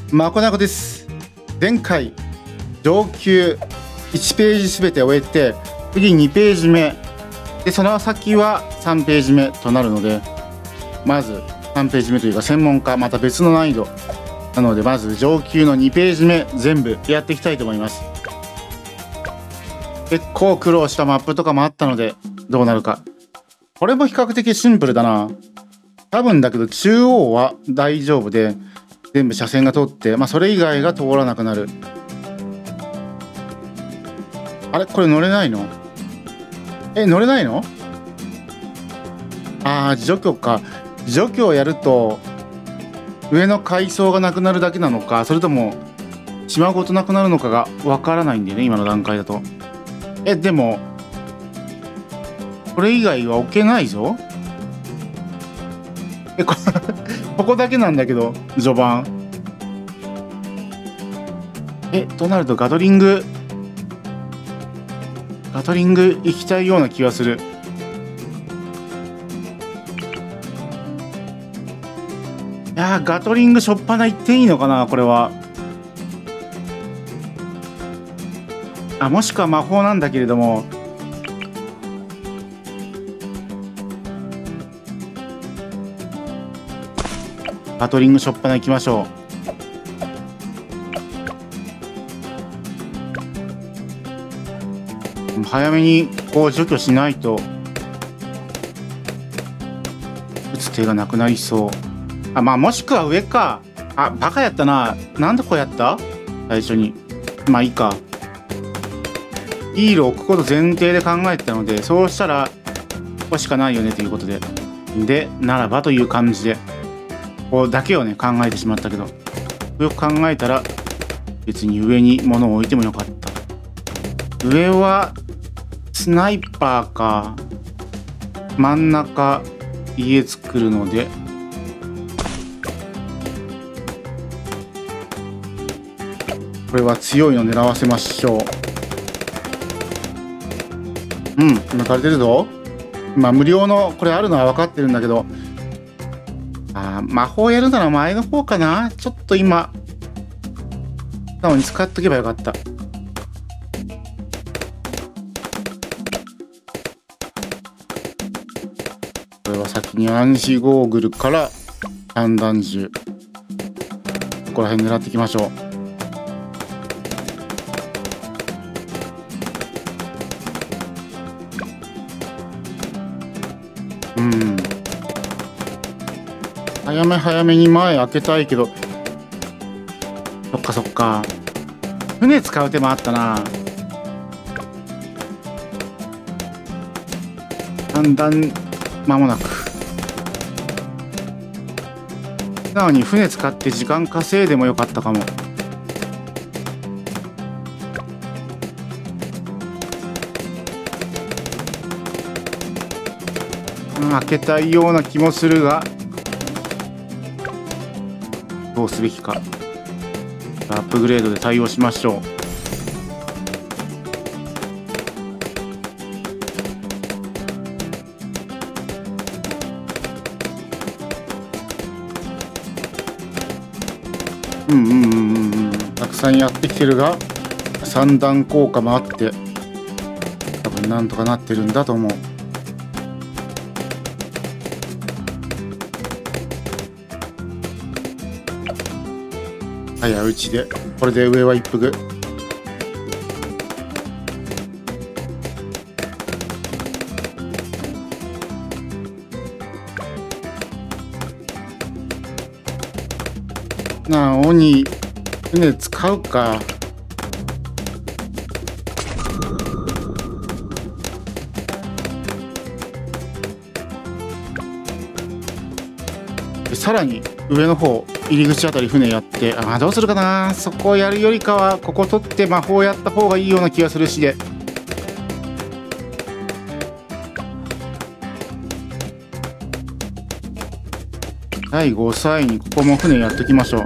まこなこです。前回上級1ページすべて終えて、次2ページ目で、その先は3ページ目となるので、まず3ページ目というか専門家また別の難易度なので、まず上級の2ページ目全部やっていきたいと思います。結構苦労したマップとかもあったので、どうなるか。これも比較的シンプルだな。多分だけど中央は大丈夫で、全部車線が通って、それ以外が通らなくなる。あれこれ乗れないの？乗れないの？除去か。除去をやると上の階層がなくなるだけなのか、それとも島ごとなくなるのかがわからないんだよね、今の段階だと。でもこれ以外は置けないぞ。ここだけなんだけど序盤。となるとガトリング行きたいような気がする。ガトリングしょっぱな行っていいのかな、これは。もしくは魔法なんだけれども、ガトリングしょっぱな行きましょう。早めにこう除去しないと打つ手がなくなりそう。もしくは上か。バカやったな。なんでこうやった？最初に。いいか。ヒールを置くこと前提で考えてたので、そうしたらここしかないよねということで。ならばという感じで、ここだけをね考えてしまったけど、よく考えたら別に上に物を置いてもよかった。上はスナイパーか。真ん中家作るので、これは強いの狙わせましょう。抜かれてるぞ。無料のこれあるのは分かってるんだけど、魔法やるなら前の方かな。ちょっと今なのに使っとけばよかった。これは先に暗視ゴーグルから散弾銃、ここら辺狙っていきましょう。早めに前開けたいけど、そっか。船使う手もあったな。だんだん間もなく。なのに船使って時間稼いでもよかったかも。開けたいような気もするが、どうすべきか。アップグレードで対応しましょう。たくさんやってきてるが、三段効果もあって多分なんとかなってるんだと思う。早打ちで、これで上は一服。鬼船使うか。さらに上の方入り口あたり船やって、どうするかな。そこをやるよりかはここ取って魔法やった方がいいような気がするしで。第5歳にここも船やってきましょう。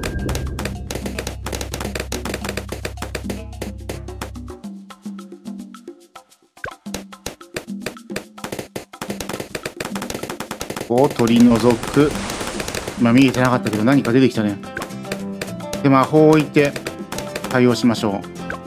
ここを取り除く。今見えてなかったけど何か出てきたね。 で魔法を置いて対応しましょ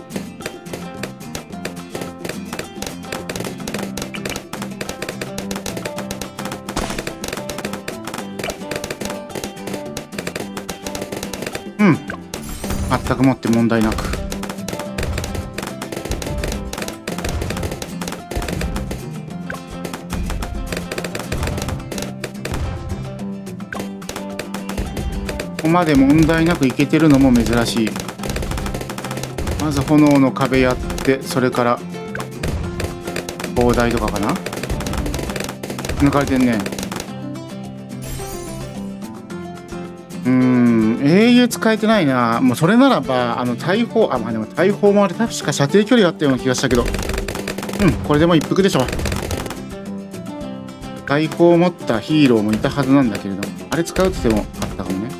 う。うん、全くもって問題なく。ここまで問題なくいけてるのも珍しい。まず炎の壁やって、それから砲台とかかな。抜かれてんね。英雄使えてないな。もうそれならば大砲、まあでも大砲もあれ確か射程距離があったような気がしたけど、これでも一服でしょ。大砲を持ったヒーローもいたはずなんだけれども、あれ使うって言ってもあったかもね。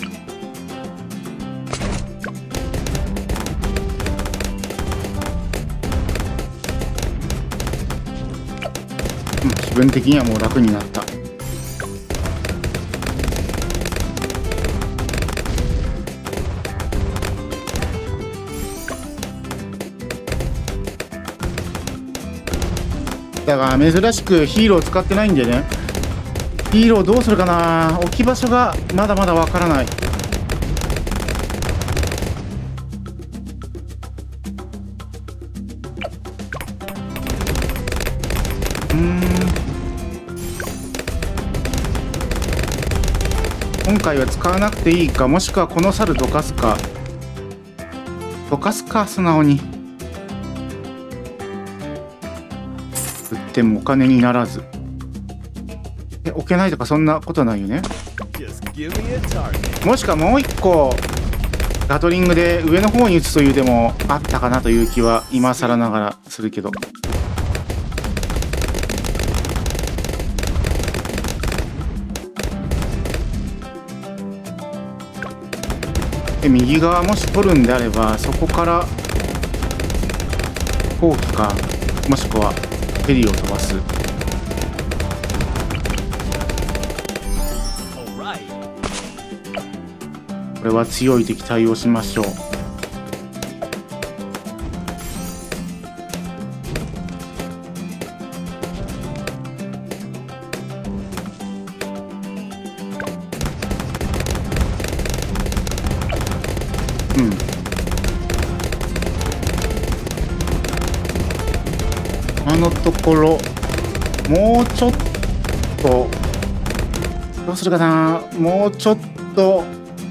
気分的にはもう楽になった。だが珍しくヒーロー使ってないんでね。ヒーローどうするかな。置き場所がまだまだわからない。今回は使わなくていいか、もしくはこの猿どかすか。どかすか、素直に。売ってもお金にならず。置けないとかそんなことないよね。もしくはもう一個ガトリングで上の方に打つというでもあったかなという気は今更ながらするけど。で右側もし取るんであれば、そこから飛行機か、もしくはヘリを飛ばす。これは強い敵対応しましょう。のところもうちょっとどうするかな。もうちょっと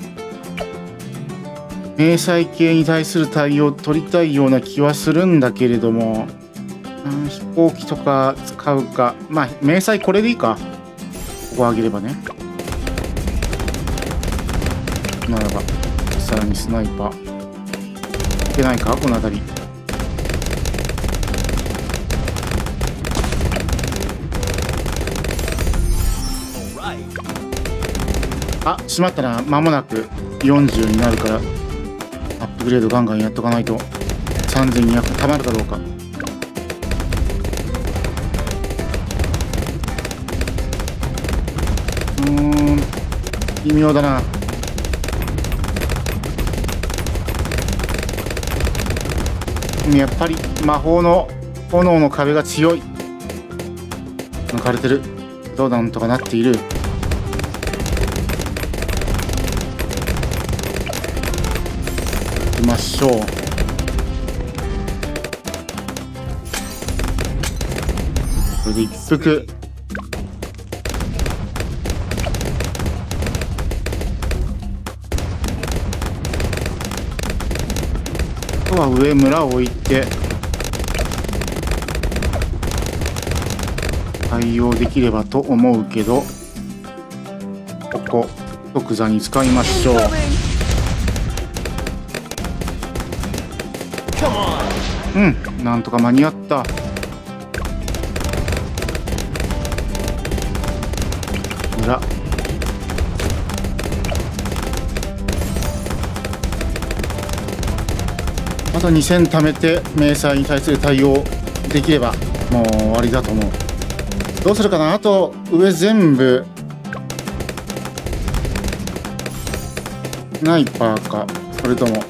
迷彩系に対する対応を取りたいような気はするんだけれども、飛行機とか使うか。まあ迷彩これでいいか。ここ上げればね。ならばさらにスナイパーいけないか、この辺り。あ、しまったな。間もなく40になるからアップグレードガンガンやっとかないと。3200たまるかどうか。微妙だな。やっぱり魔法の炎の壁が強い。抜かれてる。どうなんとかなっている。行きましょう。これで一服。あとは上村を置いて対応できればと思うけど、ここ即座に使いましょう。なんとか間に合った。村あと2000貯めて迷彩に対する対応できればもう終わりだと思う。どうするかな。あと上全部スナイパーか。 それとも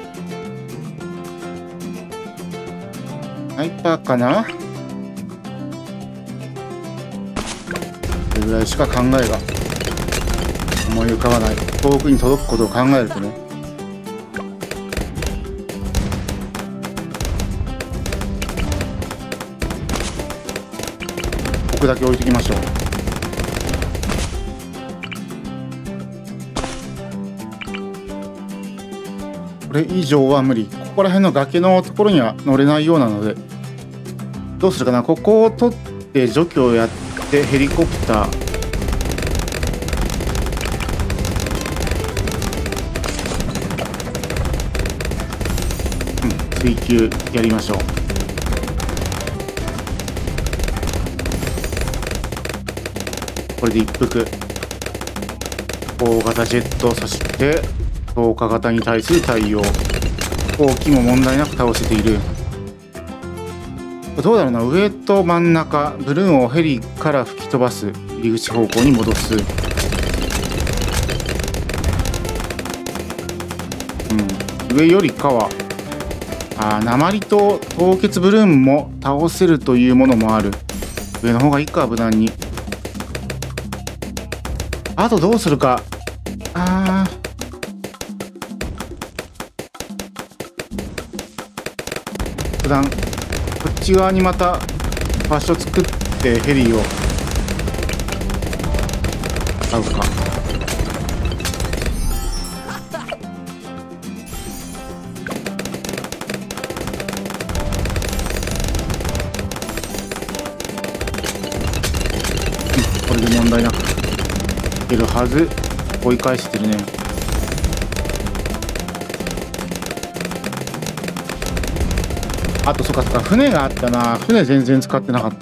スナイパーかな。これぐらいしか考えが思い浮かばない。遠くに届くことを考えるとね。ここだけ置いときましょう。これ以上は無理。ここら辺の崖のところには乗れないようなので、どうするかな。ここを取って除去をやってヘリコプター、追求やりましょう。これで一服。大型ジェット、そして投下型に対する対応。飛行機も問題なく倒せている。どうだろうな。上と真ん中、ブルーンをヘリから吹き飛ばす。入り口方向に戻す。上よりかは鉛と凍結ブルーンも倒せるというものもある。上の方がいいか、無難に。あとどうするか。普段こっち側にまた場所作ってヘリを使うか。これで問題なくいけるはず。追い返してるね。あとそっか船があったな。船全然使ってなかった。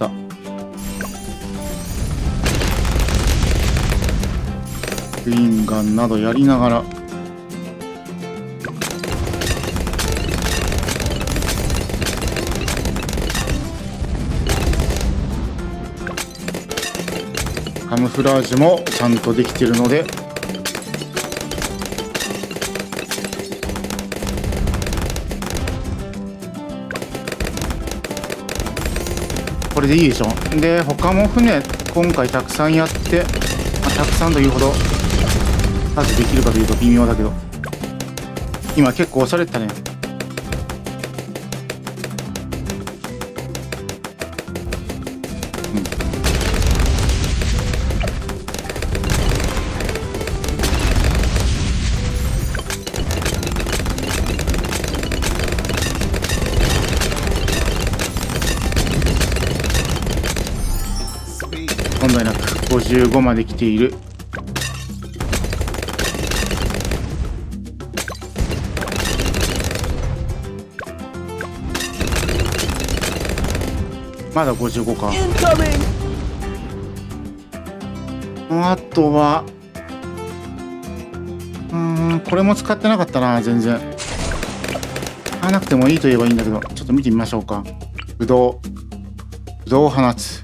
グリーンガンなどやりながらカムフラージュもちゃんとできてるので、これでいいでしょ。で他も船今回たくさんやって、たくさんというほど数できるかというと微妙だけど、今結構押されてたね。問題なく55まで来ている。まだ55か。あとはこれも使ってなかったな。全然使わなくてもいいと言えばいいんだけど、ちょっと見てみましょうか。ぶどうを放つ。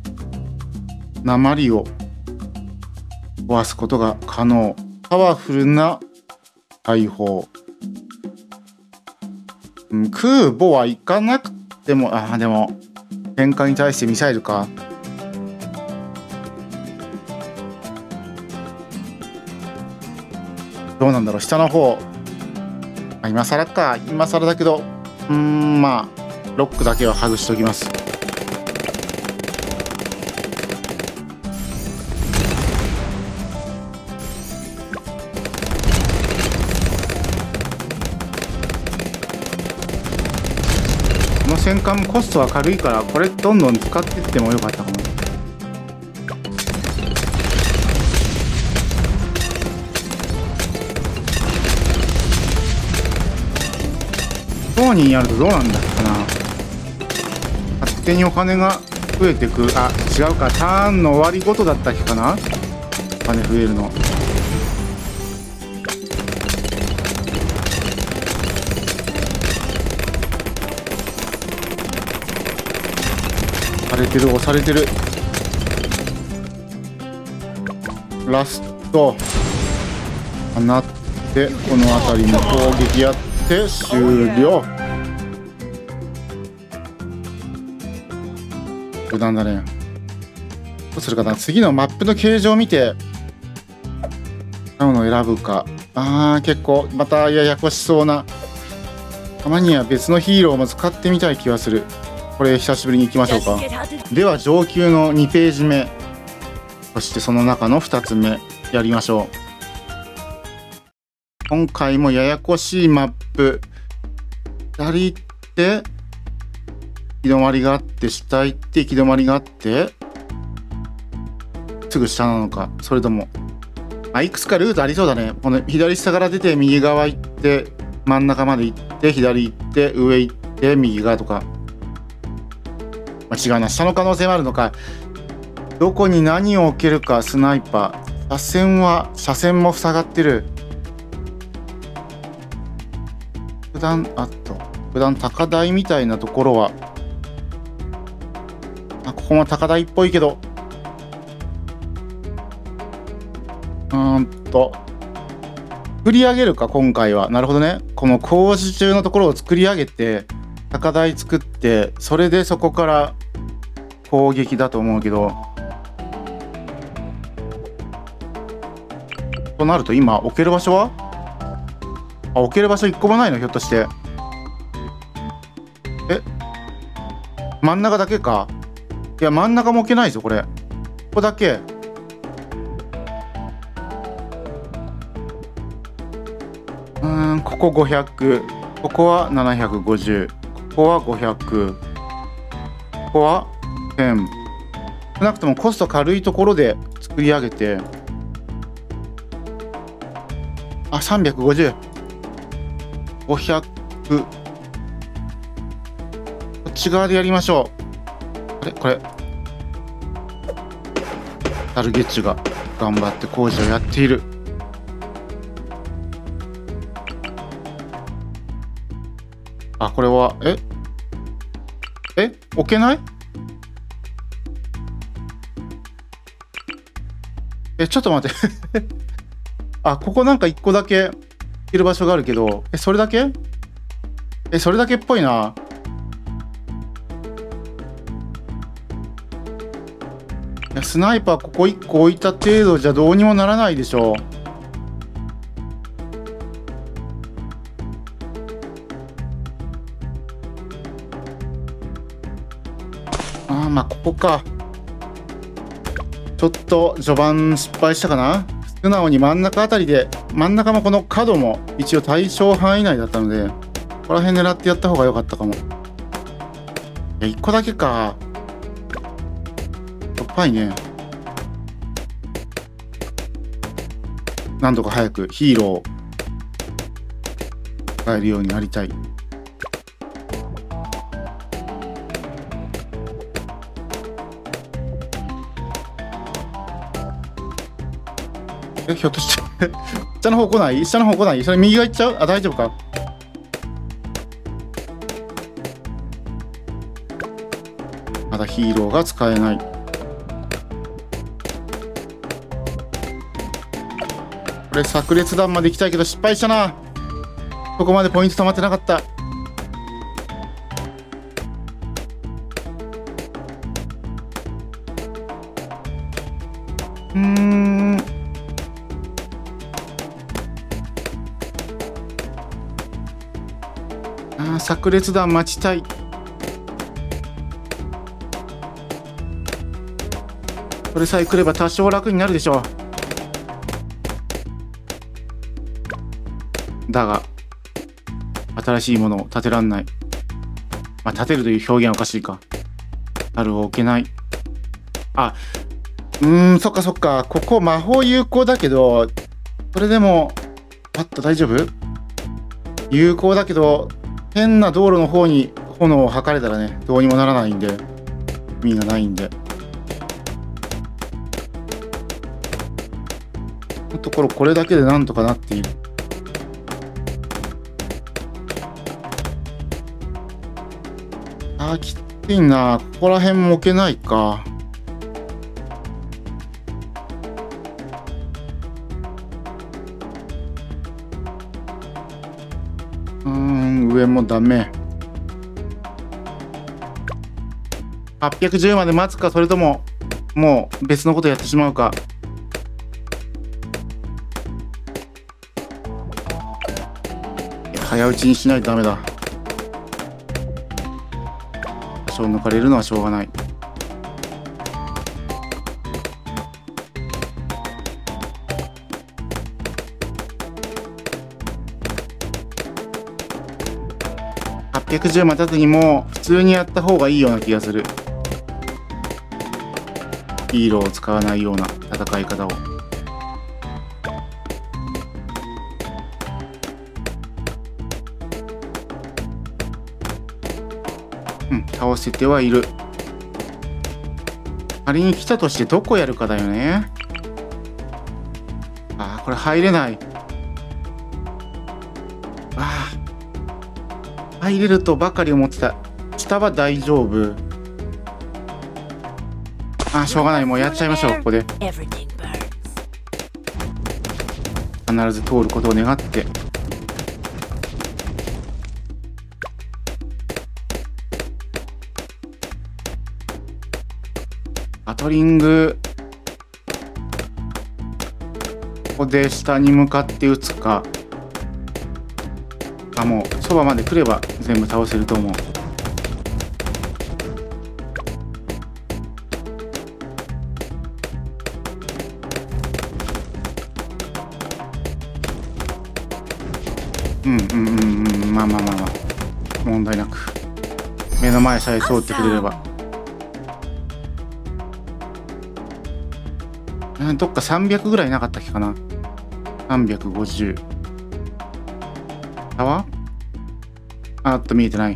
鉛を壊すことが可能。パワフルな大砲。空母は行かなくても、でも戦艦に対してミサイルか。どうなんだろう。下の方今更か。今更だけどまあロックだけは外しておきます。この戦艦もコストは軽いから、これどんどん使っていってもよかったかも。当人やるとどうなんだっけかな。勝手にお金が増えてく。違うか。ターンの終わりごとだったっけかな。お金増えるの。押されてる。ラスト放っでこの辺りも攻撃やって終了。無難だね。どうするかな、次のマップの形状を見て使うのを選ぶか。結構またややこしそうな。たまには別のヒーローも使ってみたい気がする。これ久しぶりに行きましょうか。では上級の2ページ目、そしてその中の2つ目やりましょう。今回もややこしいマップ。左行って行き止まりがあって、下行って行き止まりがあってすぐ下なのか、それともいくつかルートありそうだね。この左下から出て右側行って真ん中まで行って左行って上行って右側とか。違うな、下の可能性もあるのか。どこに何を置けるか。スナイパー、車線も塞がってる。普段高台みたいなところはここも高台っぽいけど、作り上げるか今回は。なるほどね。この工事中のところを作り上げて高台作って、それでそこから攻撃だと思うけど、となると今置ける場所は置ける場所1個もないの、ひょっとして。真ん中だけか。いや真ん中も置けないぞこれ。ここだけ。ここ500、ここは750、ここは500、ここは1000。少なくともコスト軽いところで作り上げて、350、500、こっち側でやりましょう。これタルゲッチュが頑張って工事をやっている。これは置けない？ちょっと待ってここなんか1個だけいる場所があるけど、それだけ？それだけっぽいな。スナイパーここ1個置いた程度じゃどうにもならないでしょ。ここか。ちょっと序盤失敗したかな。素直に真ん中あたりで、真ん中もこの角も一応対象範囲内だったので、ここら辺狙ってやった方が良かったかも。1個だけか。しょっぱいね。なんとか早くヒーローを使えるようになりたい。ひょっとして下の方来ない？下の方来ない？それ右側行っちゃう？大丈夫か？まだヒーローが使えない。これ炸裂弾まで行きたいけど失敗したな。ここまでポイント溜まってなかった。炸裂弾待ちたい。これさえ来れば多少楽になるでしょう。だが新しいものを建てらんない。建てるという表現はおかしいか。樽を置けない。そっかそっか。ここ魔法有効だけど、それでも大丈夫？有効だけど変な道路の方に炎を吐かれたらね、どうにもならないんで、意味がないんで。のところこれだけでなんとかなっている。きついな。ここら辺も置けないか。 上もダメ。810まで待つか、それとももう別のことやってしまうか。早打ちにしないとダメだ。多少抜かれるのはしょうがない。810待たずにもう普通にやった方がいいような気がする。ヒーローを使わないような戦い方を。倒せてはいる。仮に来たとしてどこやるかだよね。ああ、これ入れない。ああ、入れるとばかり思ってた。下は大丈夫。ああ、しょうがない。もうやっちゃいましょう、ここで。必ず通ることを願って。アトリング、ここで下に向かって撃つか。あ、もうそばまで来れば全部倒せると思う。まあまあまあまあ、問題なく目の前さえ通ってくれれば。どっか300ぐらいなかったっけかな。350。タワー見えてない。こ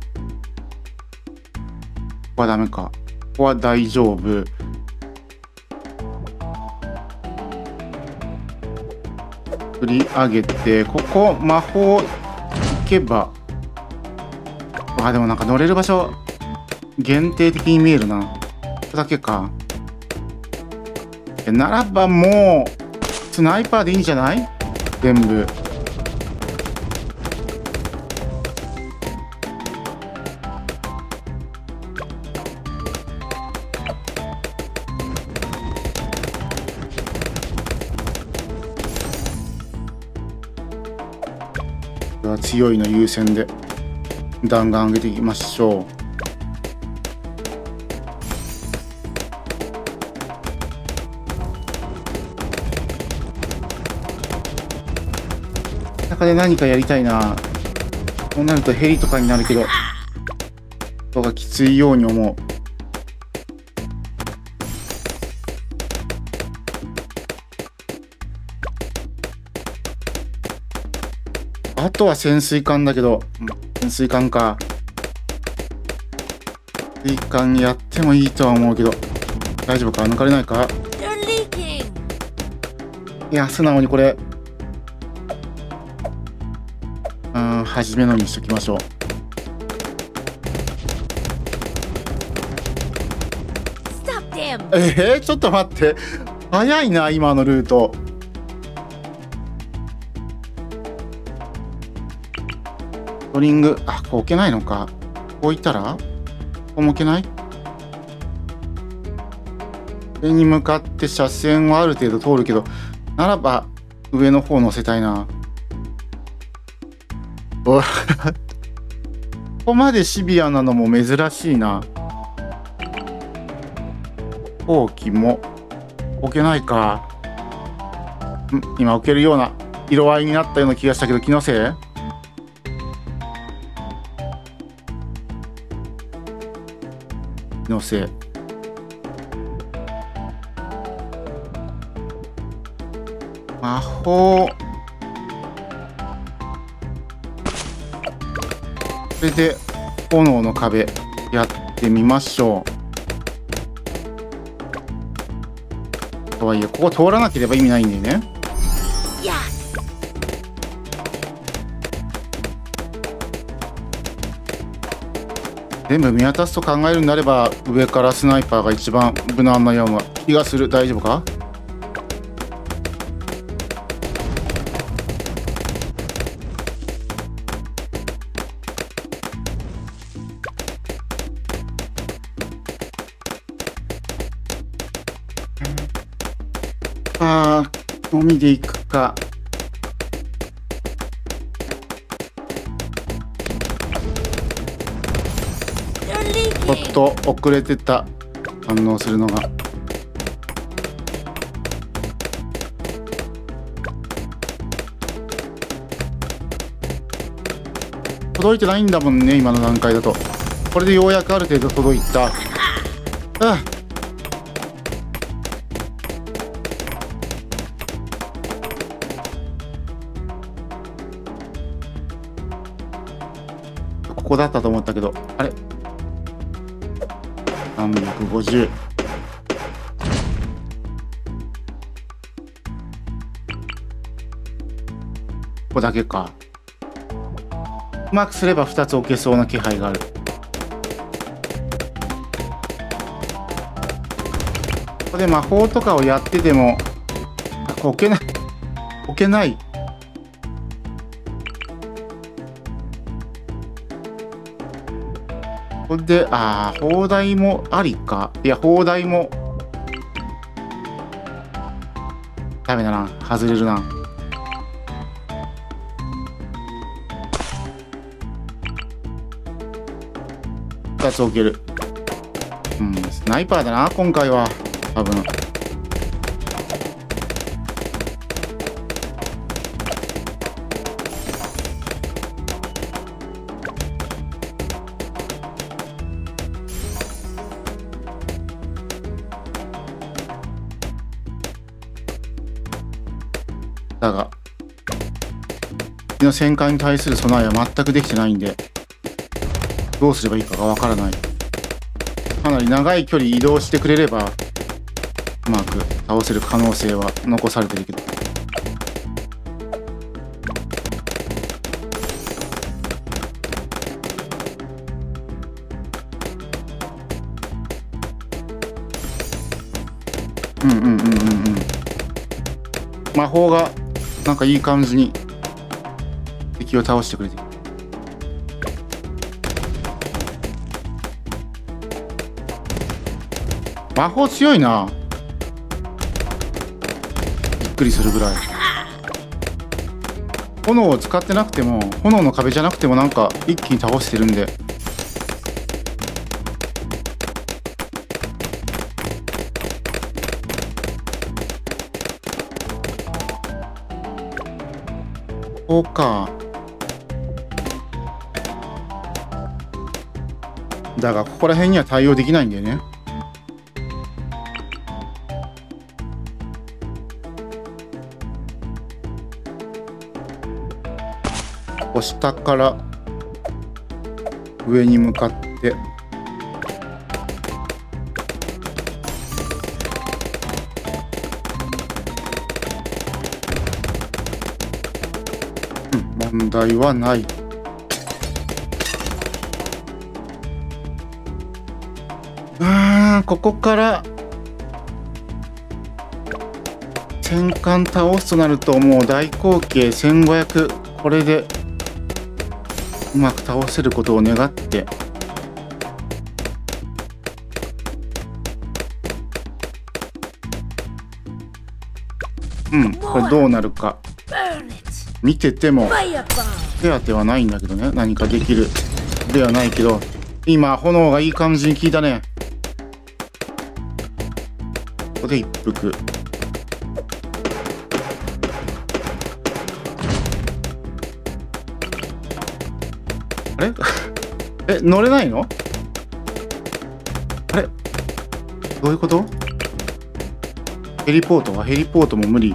こはダメか。ここは大丈夫。振り上げて、ここ魔法いけば。でもなんか乗れる場所限定的に見えるな。ここだけか。ならばもうスナイパーでいいんじゃない？全部。では強いの優先で弾丸上げていきましょう。中で何かやりたいな。こうなるとヘリとかになるけど、人がきついように思う。あとは潜水艦だけど、潜水艦か。潜水艦やってもいいとは思うけど、大丈夫か？抜かれないか？いや、素直にこれ、初めのにしときましょう。ちょっと待って。早いな、今のルート。トリング、ここ置けないのか。こういったらここも置けない？上に向かって車線はある程度通るけど、ならば上の方乗せたいな。ここまでシビアなのも珍しいな。後期も置けないか。今置けるような色合いになったような気がしたけど、気のせい？気のせい。魔法。それで炎の壁やってみましょう。とはいえここ通らなければ意味ないんだよね。全部見渡すと考えるんであれば、上からスナイパーが一番無難なような気がする。大丈夫か？ あー、のみでいくか。ちょっと遅れてた。反応するのが。届いてないんだもんね、今の段階だと。これでようやくある程度届いた。ここだったと思ったけど、あれ350。ここだけか。うまくすれば2つ置けそうな気配がある。ここで魔法とかをやってても置けない置けない。これで砲台もありか。いや、砲台もダメだな、外れるな。2つ置ける。スナイパーだな今回は多分。だが敵の戦艦に対する備えは全くできてないんで、どうすればいいかがわからない。かなり長い距離移動してくれればうまく倒せる可能性は残されてるけど。魔法がなんかいい感じに敵を倒してくれてる。魔法強いな。びっくりするぐらい。炎を使ってなくても、炎の壁じゃなくてもなんか一気に倒してるんで。こうか。だがここら辺には対応できないんだよね。下から上に向かって問題はない。ここから戦艦倒すとなるともう大口径1500、これでうまく倒せることを願って。これどうなるか見てても手当てはないんだけどね。何かできるではないけど、今炎がいい感じに効いたね。ここで一服。あれ乗れないの？あれどういうこと？ヘリポートは？ヘリポートも無理。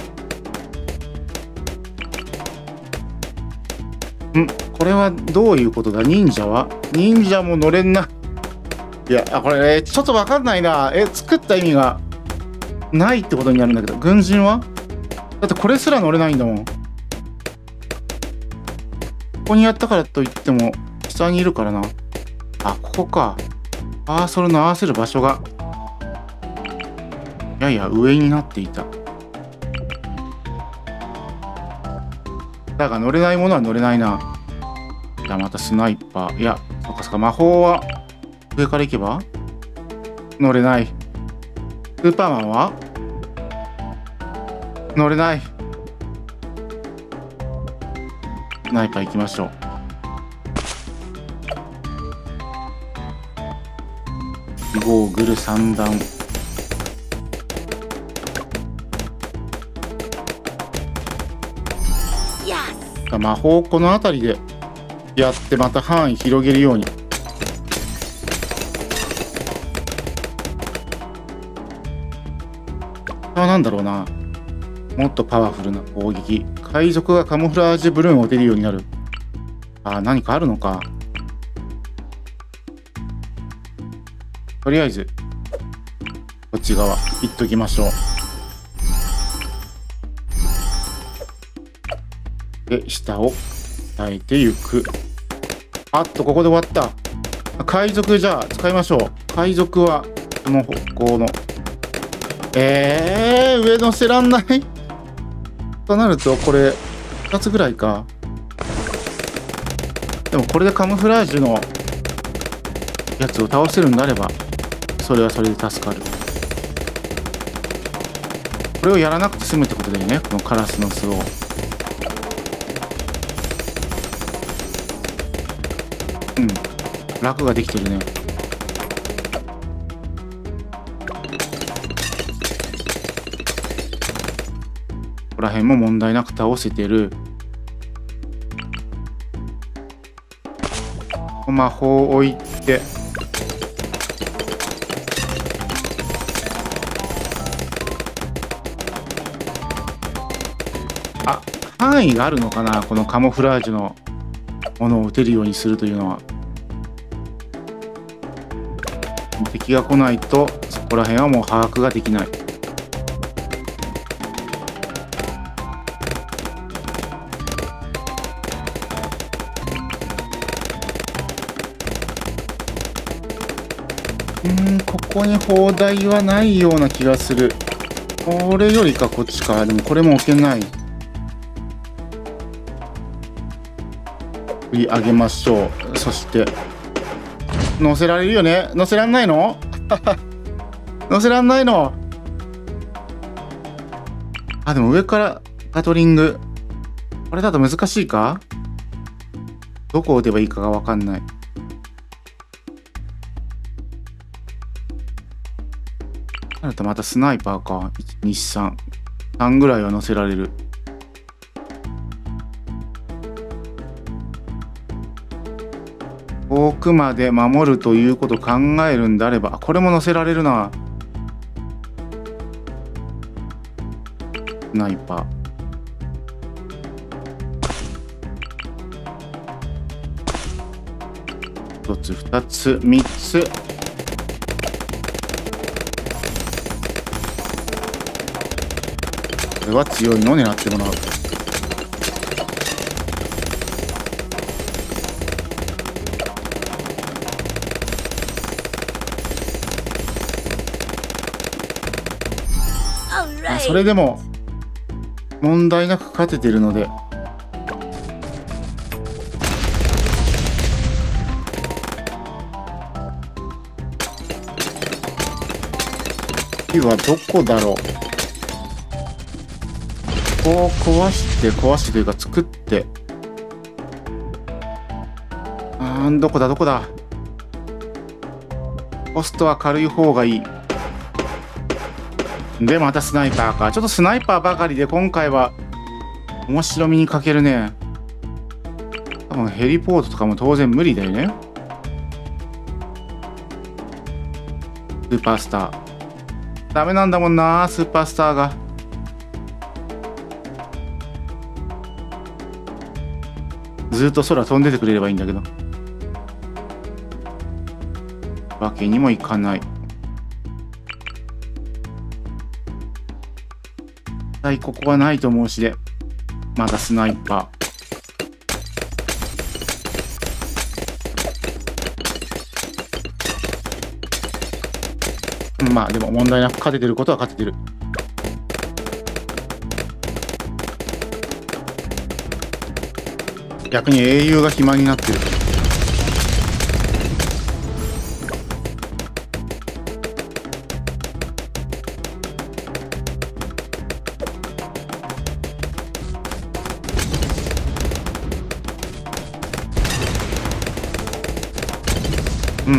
これはどういうことだ？忍者も乗れんな。いや、これ、ちょっとわかんないな。作った意味がないってことになるんだけど、軍人は？だってこれすら乗れないんだもん。ここにやったからといっても下にいるからな。ここか。パーソルの合わせる場所がやや上になっていた。だが乗れないものは乗れないな。じゃあまたスナイパー。いや、そっかそっか、魔法は上から行けば乗れない。スーパーマンは乗れない。スナイパー行きましょう。ゴーグル3段。魔法この辺りでやってまた範囲広げるように。なんだろうな。もっとパワフルな攻撃。海賊がカモフラージュブルーンを出るようになる。何かあるのか。とりあえずこっち側行っときましょう。で下を耐えていく。ここで終わった。海賊じゃあ使いましょう。海賊はこの方向の上乗せらんないとなるとこれ2つぐらいか。でもこれでカムフラージュのやつを倒せるんであればそれはそれで助かる。これをやらなくて済むってことだよね、このカラスの巣を。楽ができてるね。ここら辺も問題なく倒せてる。魔法を置いて範囲があるのかな、このカモフラージュのものを撃てるようにするというのは。敵が来ないとそこら辺はもう把握ができない。ここに砲台はないような気がする。これよりかこっちか。でもこれも置けない。振り上げましょう。そして乗せられるよね。乗せらんないの乗せらんないの。でも上からガトリング。これだと難しいか。どこを撃てばいいかが分かんない。なるとまたスナイパーか。123ぐらいは乗せられる。遠くまで守るということを考えるんであれば、これも乗せられるな。スナイパー。1つ2つ3つ。これは強いのを狙ってもらう。それでも問題なく勝ててるので、次はどこだろう。こう壊してというか作って、どこだコストは軽い方がいい。でまたスナイパーか。ちょっとスナイパーばかりで今回は面白みに欠けるね。多分ヘリポートとかも当然無理だよね。スーパースターダメなんだもんな、スーパースターが。ずっと空飛んでてくれればいいんだけど、わけにもいかない。ここはないと思うしで、まだスナイパー。でも問題なく勝ててることは勝ててる。逆に英雄が暇になってる。 うん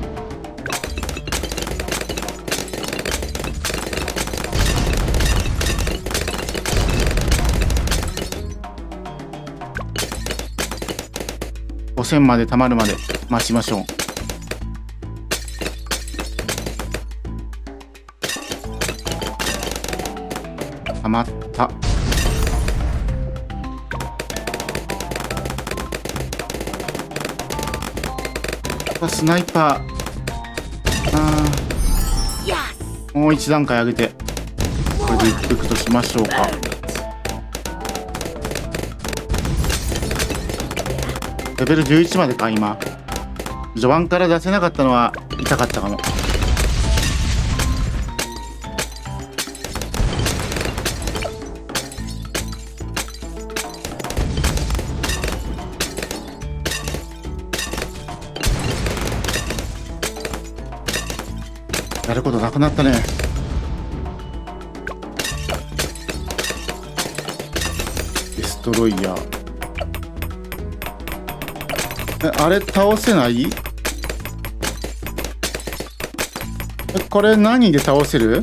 。5000まで貯まるまで待ちましょう。溜まった。スナイパー。もう一段階上げてこれでいくとしましょうか。レベル11までか。今序盤から出せなかったのは痛かったかも。やることなくなったね。デストロイヤー。あれ倒せない？これ何で倒せる？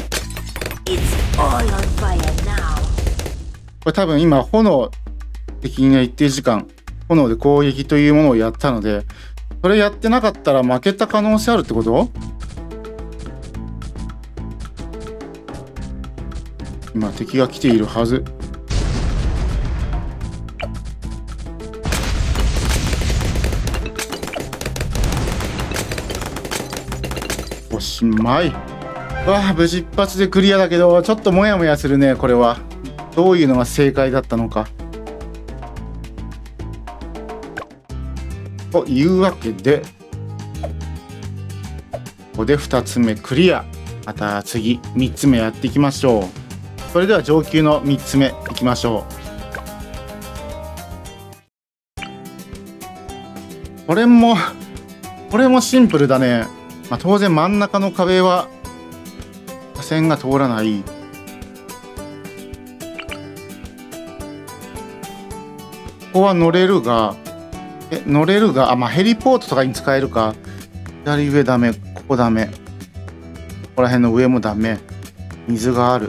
これ多分今炎的に一定時間炎で攻撃というものをやったので、それやってなかったら負けた可能性あるってこと？今敵が来ているはず。おしまい。わあ、無事一発でクリアだけど、ちょっとモヤモヤするね。これはどういうのが正解だったのか。というわけでここで2つ目クリア。また次3つ目やっていきましょう。それでは上級の3つ目いきましょう。これもシンプルだね。まあ、当然真ん中の壁は車線が通らない。ここは乗れるがまあ、ヘリポートとかに使えるか。左上ダメ、ここダメ、ここら辺の上もダメ。水がある。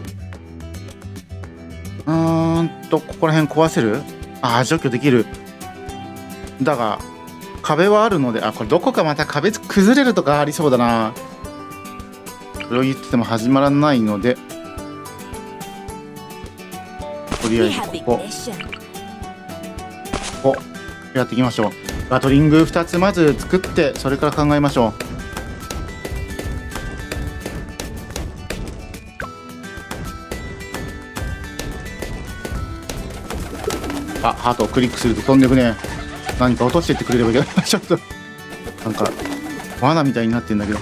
ここら辺壊せる？除去できる。だが壁はあるので、これどこかまた壁崩れるとかありそうだな。それを言ってても始まらないので、とりあえずここやっていきましょう。ガトリング2つまず作って、それから考えましょう。ハートをクリックすると飛んでくね。何か落としてってくれればいいけどちょっとなんか罠みたいになってんだけど。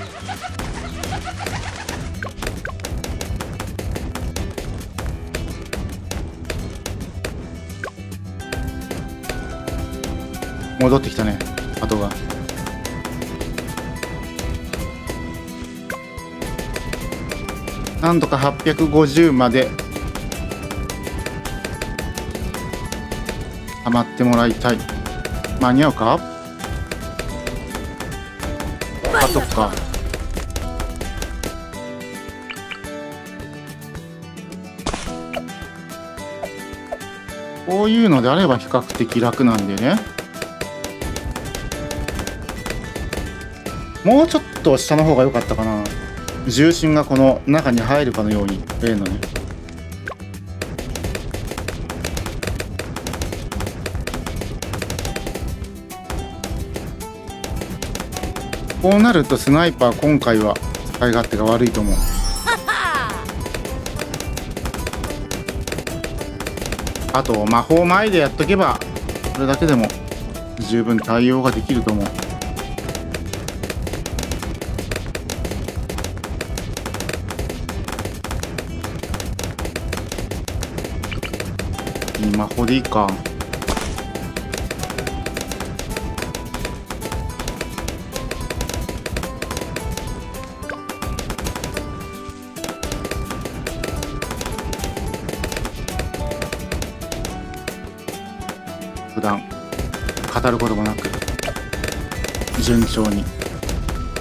戻ってきたね、ハトが。なんとか850まで溜まってもらいたい。間に合うか？そっか。こういうのであれば比較的楽なんでね。もうちょっと下の方が良かったかな。重心がこの中に入るかのように例のね。こうなるとスナイパー今回は使い勝手が悪いと思う。あと魔法前でやっとけばこれだけでも十分対応ができると思う。魔法でいいか。普段語ることもなく順調に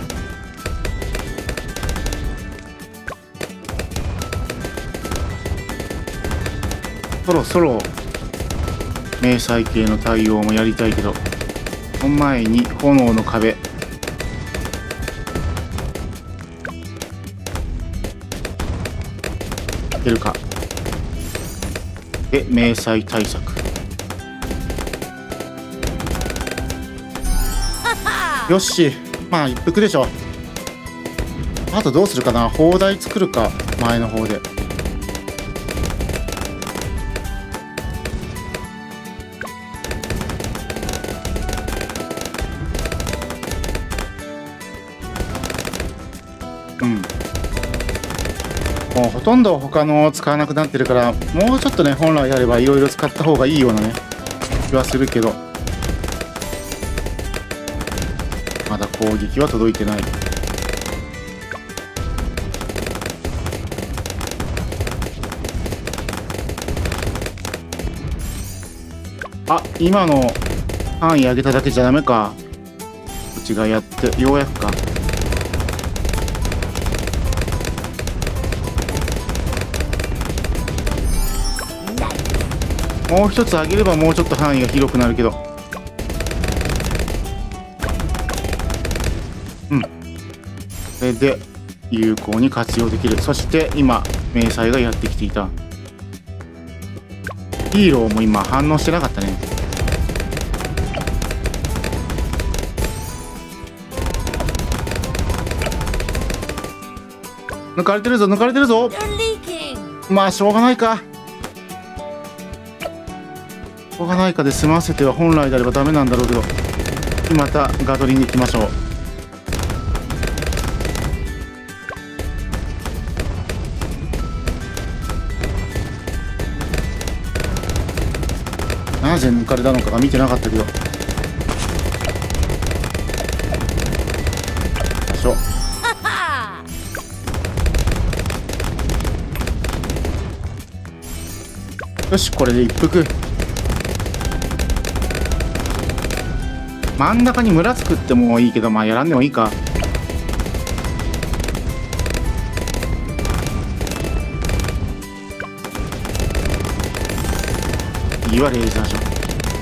そろそろ迷彩系の対応もやりたいけど、その前に炎の壁。いけるか。で迷彩対策。よし、まあ一服でしょ。あとどうするかな。砲台作るか、前の方で。うん、もうほとんど他の使わなくなってるから、もうちょっとね本来あればいろいろ使った方がいいようなね気はするけど、まだ攻撃は届いてない。あ、今の範囲上げただけじゃダメか。こっちがやってようやくか。もう一つ上げればもうちょっと範囲が広くなるけど、うん、これで有効に活用できる。そして今迷彩がやってきていた。ヒーローも今反応してなかったね。抜かれてるぞ、抜かれてるぞ。まあしょうがないか、しょうがないかで済ませては本来であればダメなんだろうけど、またガトリンでいきましょう。なぜ抜かれたのかが見てなかったけど、よいしょ。よし、これで一服。真ん中に村作ってもいいけど、まあやらんでもいいか。いいわ、レーザーショット。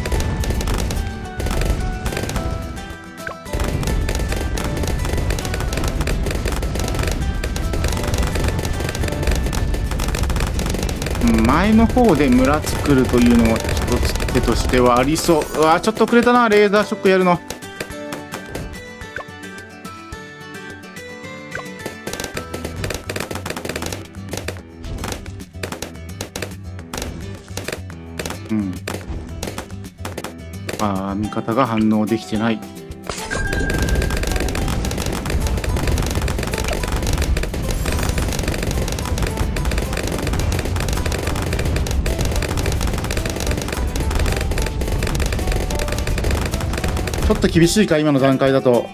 前の方で村作るというのも一つ手としてはありそう。うわ、ちょっと遅れたな、レーザーショックやるの。うん。ああ、味方が反応できてない。ちょっと厳しいか、今の段階だと。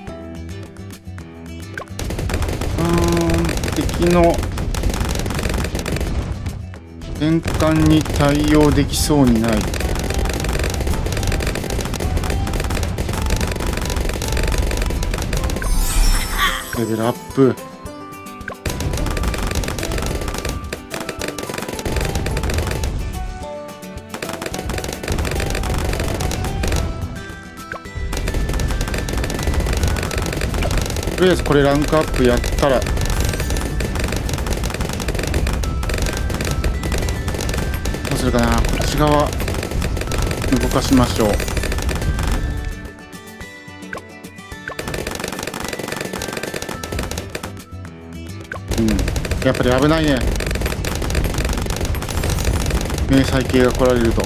敵の転換に対応できそうにない。レベルアップ。とりあえずこれランクアップやったら、どうするかな。こっち側動かしましょう。うん、やっぱり危ないね、迷彩系が来られると。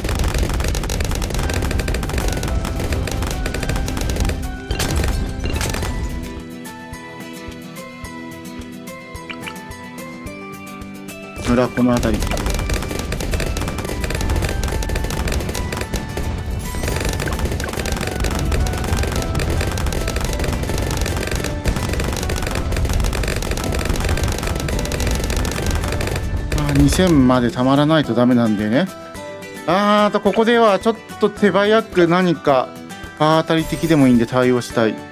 村この辺り。2000までたまらないとダメなんでね。あとここではちょっと手早く何か当たり的でもいいんで対応したい。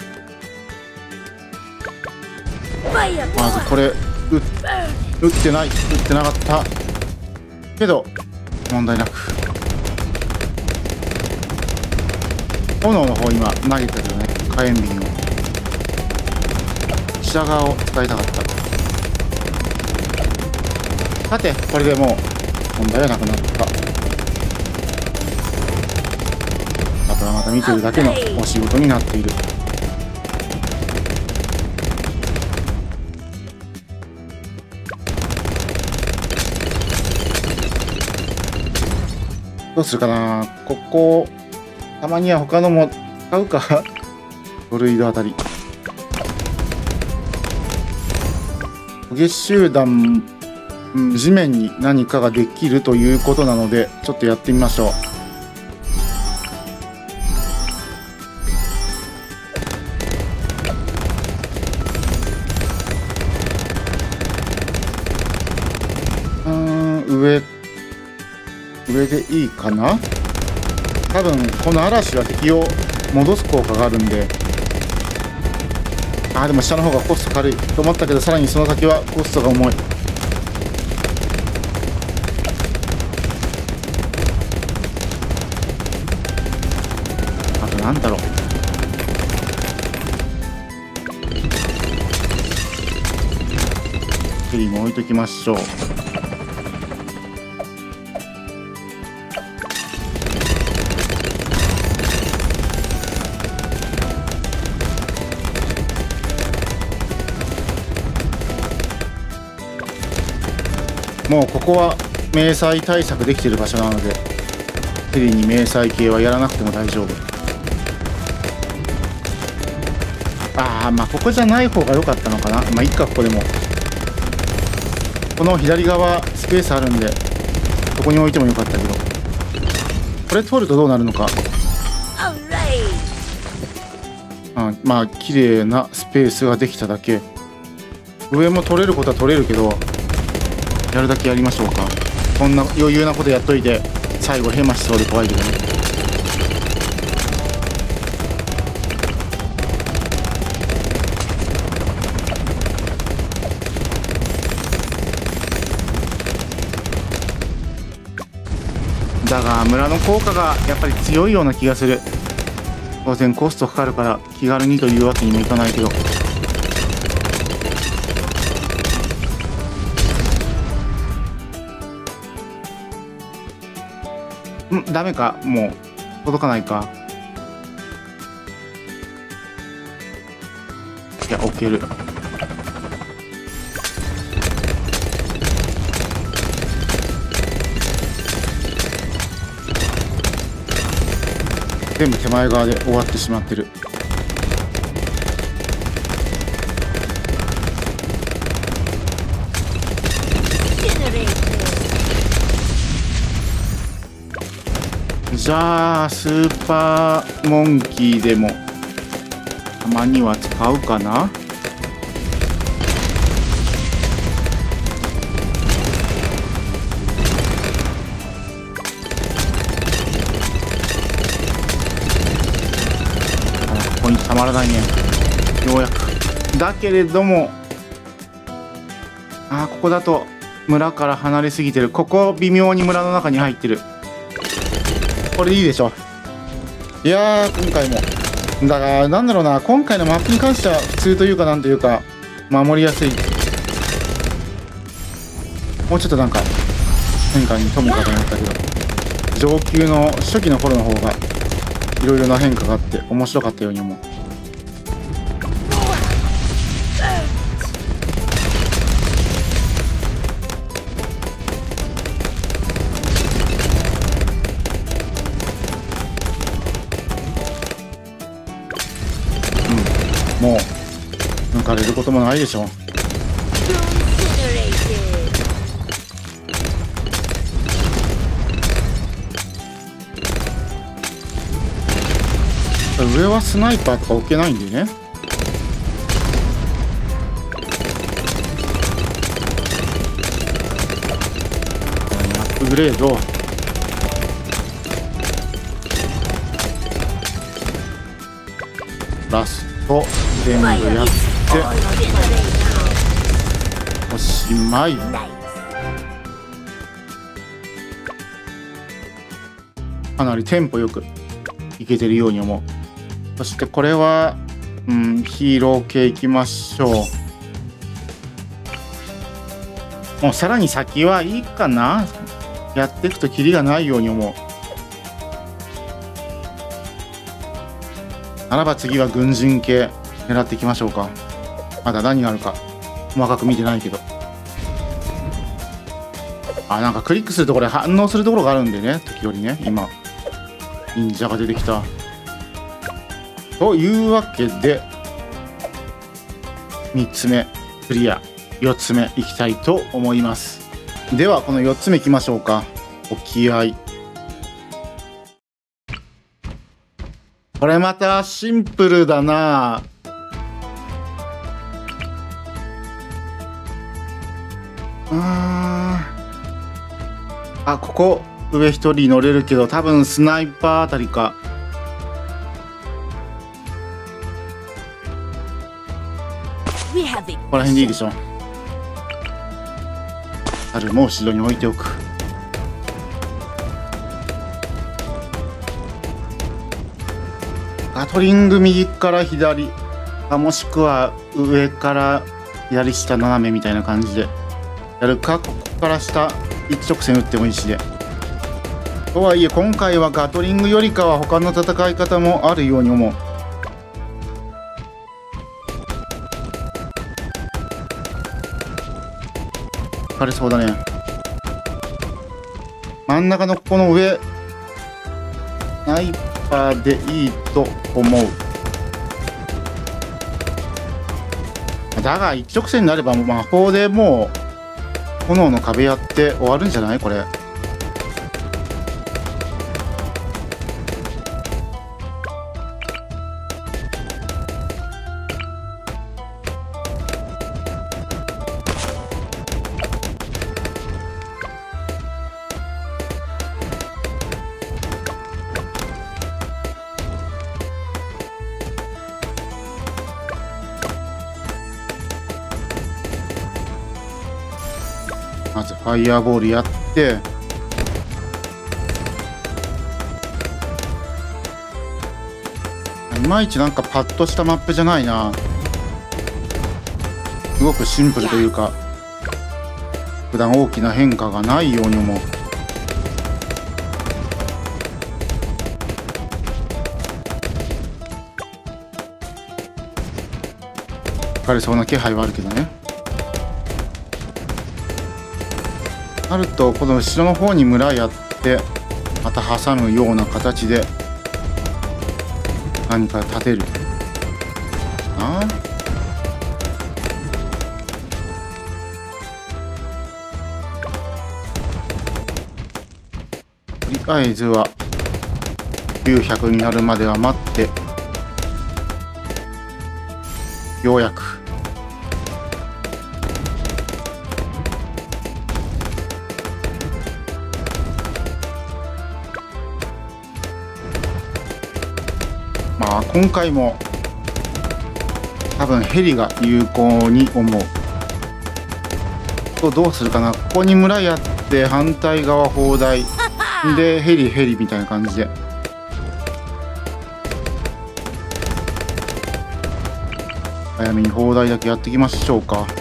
まずこれ打ってない、打ってなかったけど問題なく。炎の方今投げたけどね、火炎瓶を。下側を使いたかった。さてこれでもう問題はなくなった。あとはまた見てるだけのお仕事になっている。どうするかな。ここたまには他のも使うか。ドルイドあたり捕鯨集団、地面に何かができるということなのでちょっとやってみましょう。上でいいかな。多分この嵐は敵を戻す効果があるんで。でも下の方がコスト軽いと思ったけど、さらにその先はコストが重い。あとなんだろう。ヘリも置いときましょう。もうここは迷彩対策できている場所なので、ヘリに迷彩系はやらなくても大丈夫。まあここじゃない方が良かったのかな。まあいっか、ここでも。この左側スペースあるんで、ここに置いてもよかったけど。これ取るとどうなるのか。まあ綺麗なスペースができただけ。上も取れることは取れるけど、やるだけやりましょうか。こんな余裕なことやっといて最後ヘマしそうで怖いけどね。だが村の効果がやっぱり強いような気がする。当然コストかかるから気軽にというわけにもいかないけど。ダメか。もう届かないか。いや置ける。全部手前側で終わってしまってる。じゃあスーパーモンキーでもたまには使うかな。ここにたまらないね。ようやく。だけれどもここだと村から離れすぎてる。ここ微妙に村の中に入ってる。これいいでしょ。いやー今回もだからなんだろうな、今回のマップに関しては普通というかなんというか守りやすい。もうちょっとなんか変化に富むかと思ったけど、上級の初期の頃の方がいろいろな変化があって面白かったように思う。もう抜かれることもないでしょう。上はスナイパーとか置けないんでね。アップグレード。ラスト全部やっておしまい。 かなりテンポよくいけてるように思う。そしてこれはヒーロー系いきましょう。もうさらに先はいいかな。やっていくとキリがないように思う。ならば次は軍人系狙っていきましょうか。まだ何があるか細かく見てないけど。なんかクリックするところで反応するところがあるんでね、時折ね。今忍者が出てきたというわけで、3つ目クリア、4つ目いきたいと思います。ではこの4つ目いきましょうか。沖合、これまたシンプルだな。ここ上一人乗れるけど、多分スナイパーあたりか。ここら辺でいいでしょ。猿も後ろに置いておく。ガトリング右から左もしくは上から左下斜めみたいな感じでやるか、ここから下一直線打ってもいいしで。とはいえ今回はガトリングよりかは他の戦い方もあるように思う。疲れそうだね。真ん中のここの上スナイパーでいいと思う。だが一直線になれば魔法でもう炎の壁やって終わるんじゃないこれ。まずファイヤーボールやって、いまいちなんかパッとしたマップじゃないな。すごくシンプルというか普段大きな変化がないように思う。疲れそうな気配はあるけどね。なるとこの後ろの方に村やってまた挟むような形で何か立てるな。とりあえずは900になるまでは待って、ようやく今回も多分ヘリが有効に思う。とどうするかな。ここに村やって反対側砲台でヘリみたいな感じで。早めに砲台だけやっていきましょうか。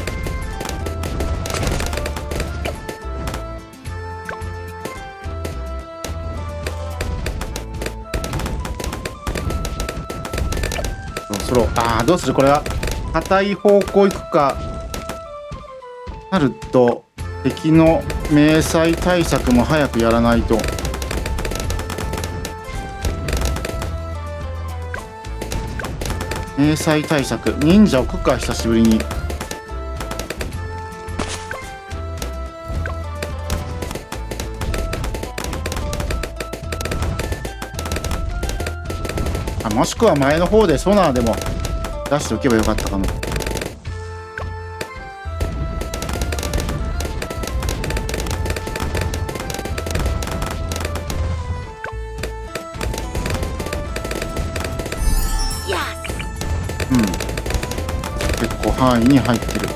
どうするこれは。硬い方向行くか。なると敵の迷彩対策も早くやらないと。迷彩対策忍者置くか久しぶりに。もしくは前の方でソナーでも出しておけばよかったかも。結構範囲に入ってる。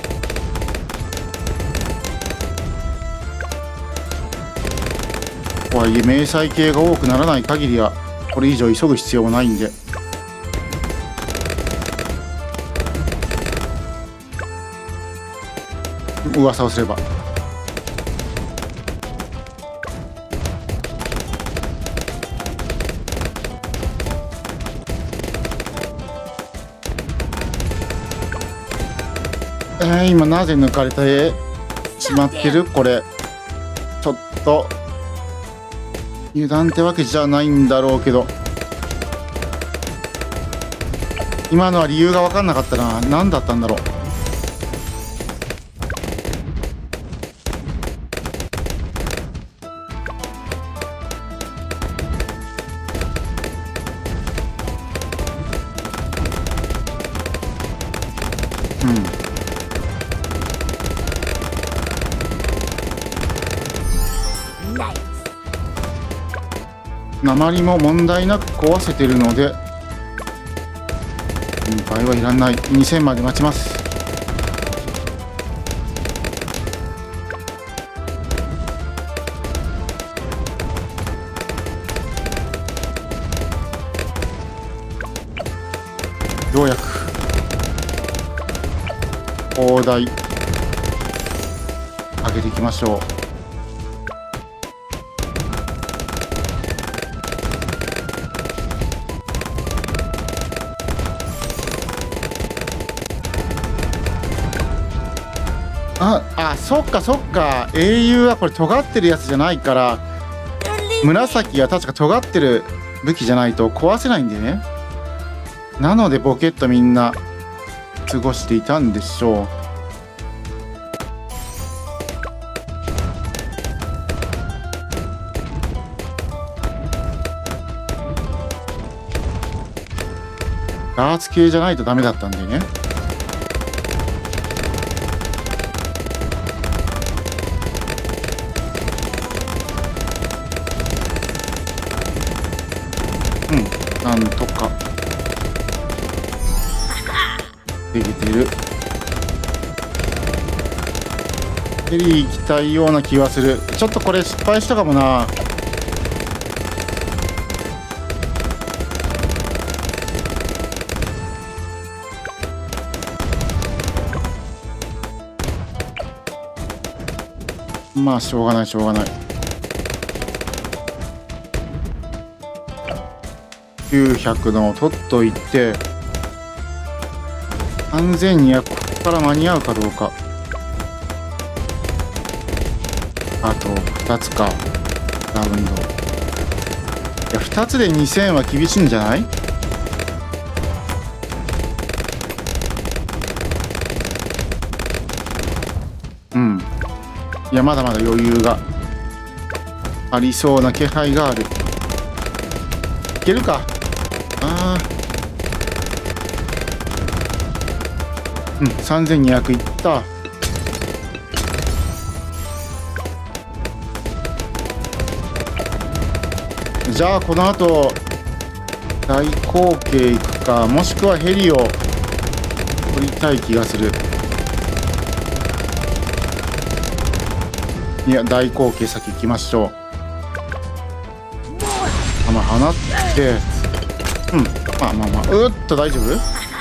ここはいえ迷彩系が多くならない限りはこれ以上急ぐ必要もないんで。噂をすれば今なぜ抜かれてしまってる？これちょっと油断ってわけじゃないんだろうけど、今のは理由が分かんなかったな。何だったんだろう。鉛も問題なく壊せてるので心配はいらない。2000まで待ちます。ようやく砲台上げていきましょう。そっかそっか、英雄はこれ尖ってるやつじゃないから、紫は確か尖ってる武器じゃないと壊せないんだよね。なのでボケっとみんな過ごしていたんでしょう。ダーツ系じゃないとダメだったんだよね。なんとかできてる。ヘリ行きたいような気はする。ちょっとこれ失敗したかもな。まあしょうがないしょうがない。900のを取っといて、3200ここから間に合うかどうか。あと2つかラウンド。いや2つで2000は厳しいんじゃない？いやまだまだ余裕がありそうな気配がある。いけるか。3200いった。じゃあこの後大口径行くか、もしくはヘリを取りたい気がする。いや大口径先行きましょう。放ってまあ大丈夫。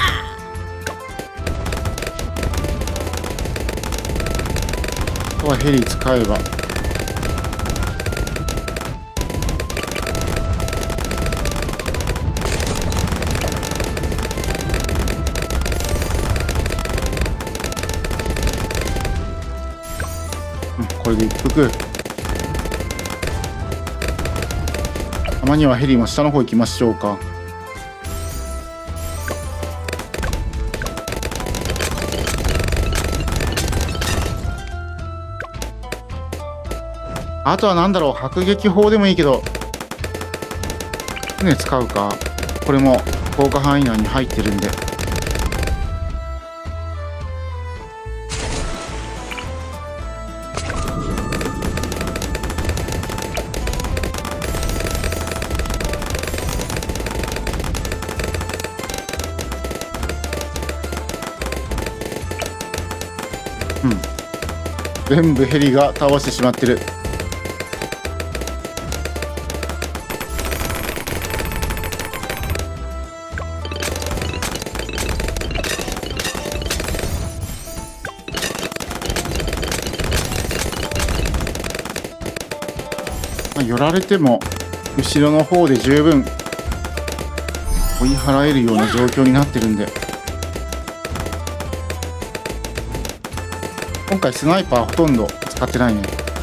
ここはヘリ使えばこれで一服。たまにはヘリも下の方行きましょうか。あとは何だろう、迫撃砲でもいいけど船使うか。これも効果範囲内に入ってるんで。全部ヘリが倒してしまってる。 寄られても後ろの方で十分追い払えるような状況になってるんで、今回スナイパーほとんど使ってないね。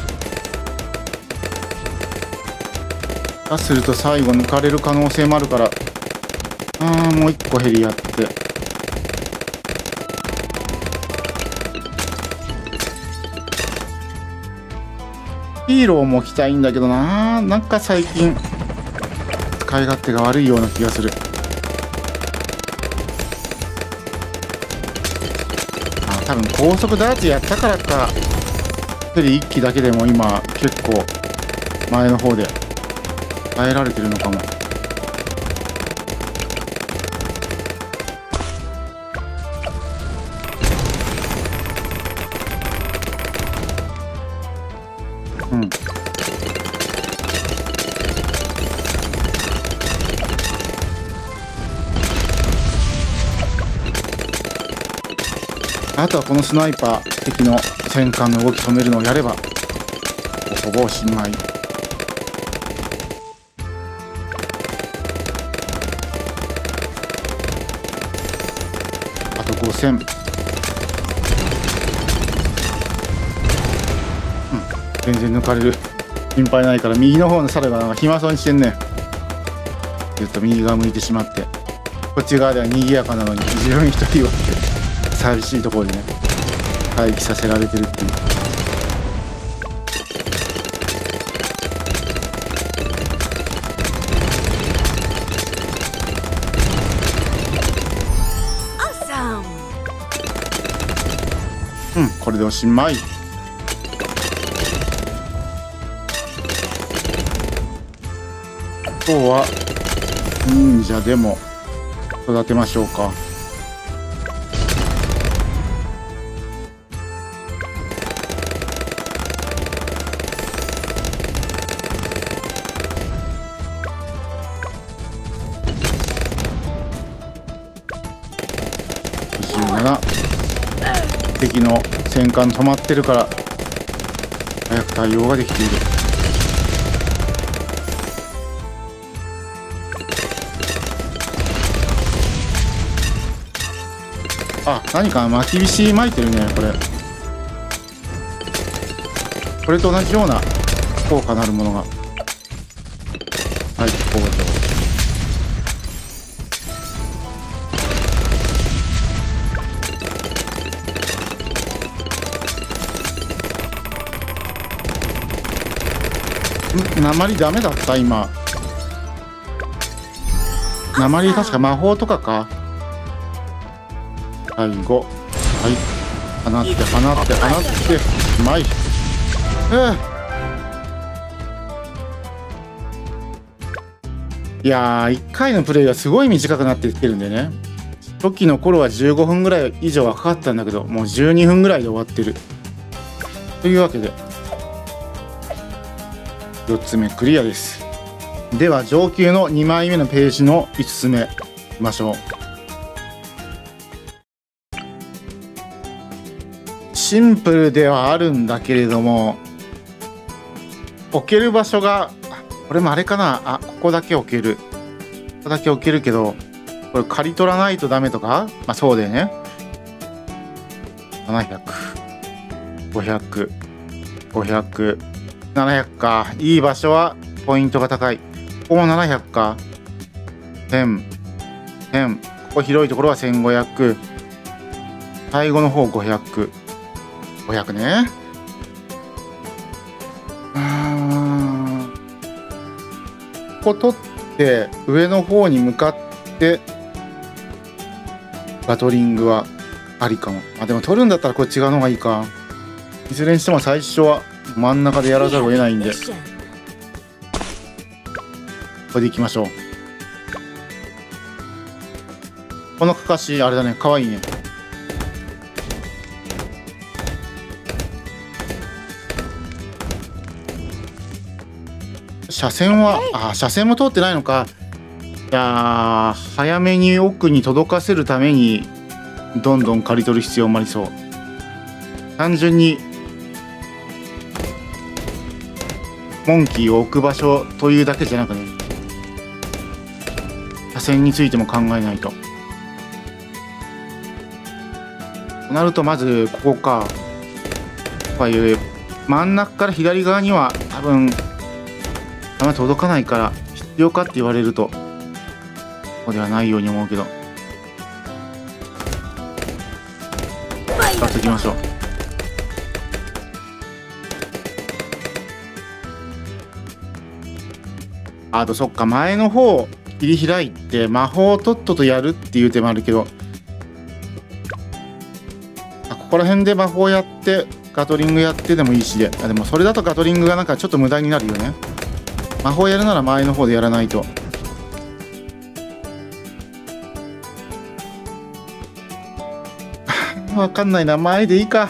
だすると最後抜かれる可能性もあるから、もう一個ヘリやって、ヒーローも着たいんだけどな。なんか最近使い勝手が悪いような気がする。多分高速ダーツやったからか、ヘリ1機だけでも今結構前の方で耐えられてるのかも。うん。あとはこのスナイパー、敵の戦艦の動き止めるのをやればほぼおしまい。あと5000。全然抜かれる心配ないから。右の方の猿がなんか暇そうにしてんね。ちょっと右側向いてしまって、こっち側では賑やかなのに自分一人は寂しいところでね待機させられてるっていう。これでおしまい。今日は忍者でも育てましょうか。27。敵の戦艦止まってるから早く対応ができている。何か巻き石巻いてるね。これと同じような効果なるものが。はい、工場。鉛ダメだった今。鉛確か魔法とかか。最後、はい、放ってうまい。いやー、1回のプレイがすごい短くなってきてるんでね。初期の頃は15分ぐらい以上はかかったんだけど、もう12分ぐらいで終わってる。というわけで4つ目クリアです。では上級の2枚目のページの5つ目いきましょう。シンプルではあるんだけれども、置ける場所がこれもあれかな。ここだけ置ける。ここだけ置けるけど、これ刈り取らないとダメとか。そうだよね。700、500、500、700か。いい場所はポイントが高い。ここも700か。1000、1000。ここ広いところは1500。最後の方500。500ね。ここ取って上の方に向かってバトリングはありかも。でも取るんだったらこっち側の方がいいか。いずれにしても最初は真ん中でやらざるを得ないんで、これでいきましょう。このかかしあれだね、かわいいね。車線は車線も通ってないのか。いやー、早めに奥に届かせるためにどんどん刈り取る必要もありそう。単純にモンキーを置く場所というだけじゃなくね、車線についても考えないと。となるとまずここか。こういう真ん中から左側には多分あんま届かないから必要かって言われるとそうではないように思うけど、使っていきましょう。あとそっか、前の方切り開いて魔法をとっととやるっていう手もあるけど、ここら辺で魔法やってガトリングやってでもいいしで、でもそれだとガトリングがなんかちょっと無駄になるよね。魔法やるなら前の方でやらないと。わかんないな、前でいいか。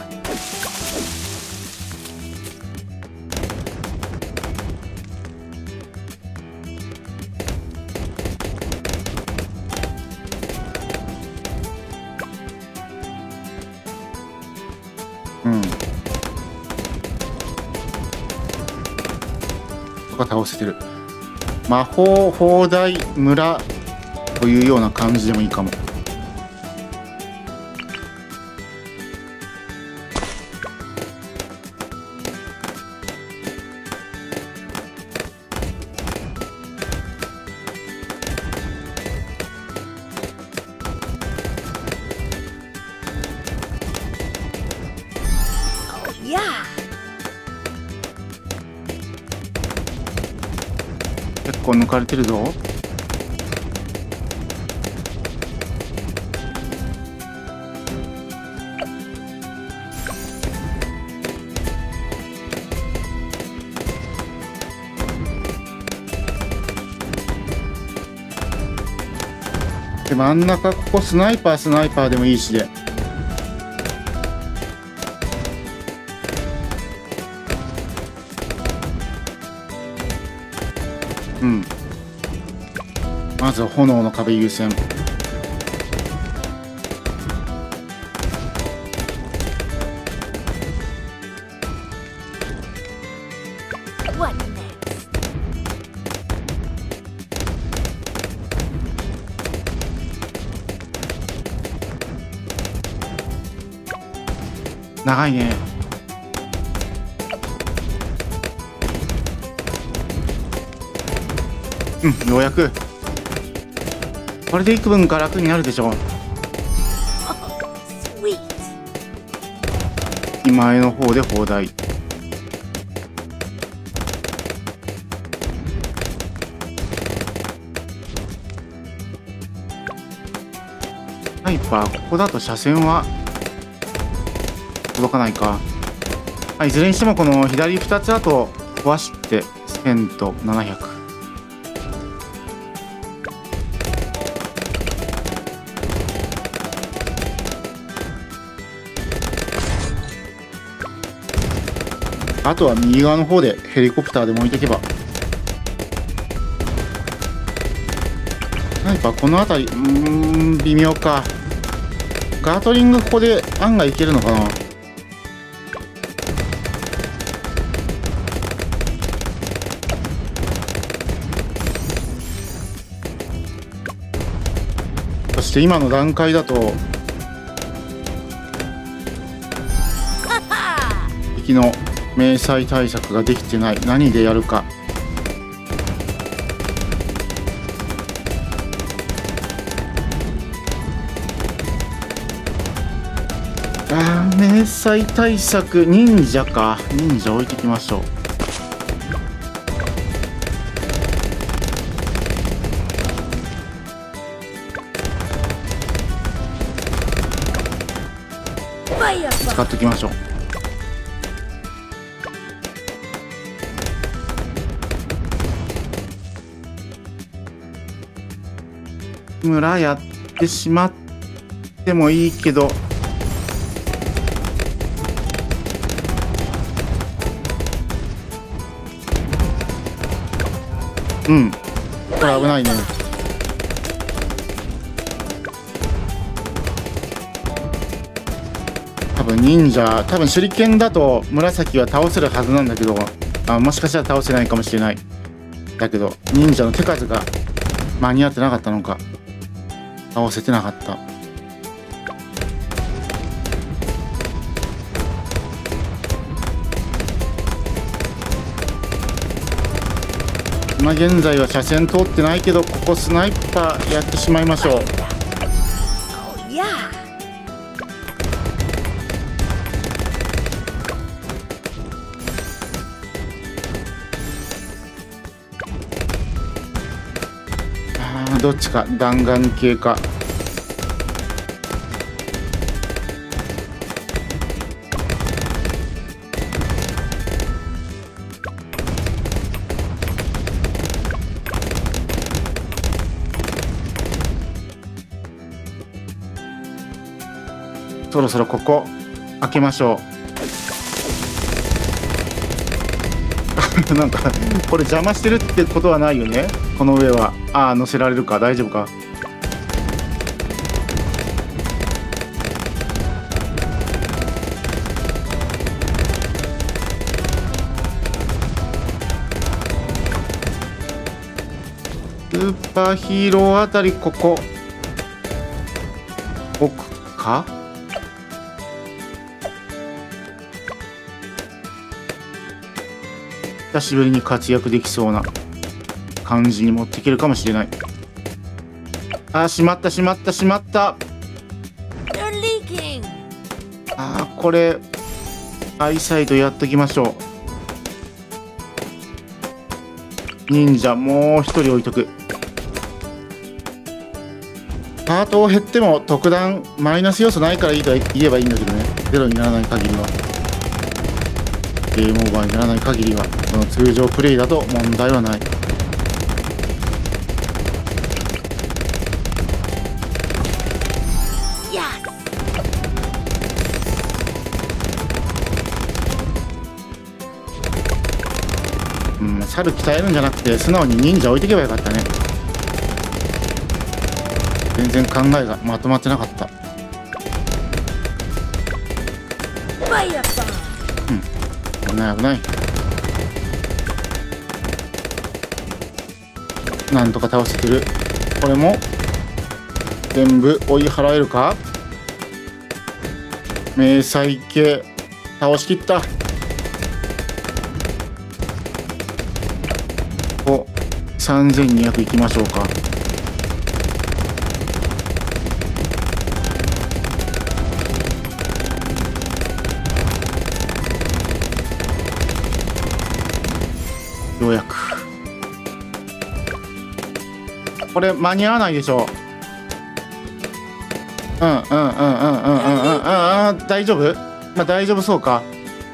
倒せてる。魔法砲台村というような感じでもいいかも。結構抜かれてるぞ。で真ん中ここスナイパーでもいいしで。まずは炎の壁優先。長いね。ようやくこれで幾分か楽になるでしょう。今への方で砲台。スナイパーここだと車線は届かないか。いずれにしてもこの左2つあと壊して1000と700。あとは右側の方でヘリコプターでも置いていけば。スナイパーこの辺り微妙か。ガートリングここで案外いけるのかな。そして今の段階だと敵の迷彩対策ができてない。何でやるか。迷彩対策忍者か。忍者置いてきましょう。使っておきましょう。村やってしまってもいいけど、これ危ないね。多分忍者、手裏剣だと紫は倒せるはずなんだけど、 もしかしたら倒せないかもしれない。だけど忍者の手数が間に合ってなかったのか倒せてなかった。今現在は車線通ってないけど、ここスナイパーやってしまいましょう。どっちか弾丸系か。そろそろここ開けましょう。なんかこれ邪魔してるってことはないよね。この上は乗せられるか、大丈夫か。スーパーヒーローあたりここ置くか。久しぶりに活躍できそうな感じに持っていけるかもしれない。しまったしまったしまった。これアイサイトやっときましょう。忍者もう一人置いとく。パートを減っても特段マイナス要素ないからいいと言えばいいんだけどね。ゼロにならない限りは、ゲームオーバーにならない限りは、その通常プレイだと問題はない。猿鍛えるんじゃなくて素直に忍者置いていけばよかったね。全然考えがまとまってなかった。危ない危ない。なんとか倒せてる。これも全部追い払えるか。迷彩系倒しきった。3200いきましょうか。ようやく。これ間に合わないでしょう。大丈夫。大丈夫そうか。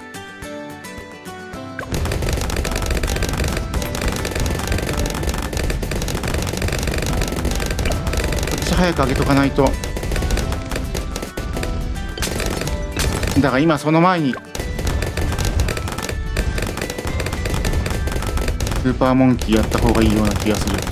早く上げとかないと。だから今その前にスーパーモンキーやった方がいいような気がする。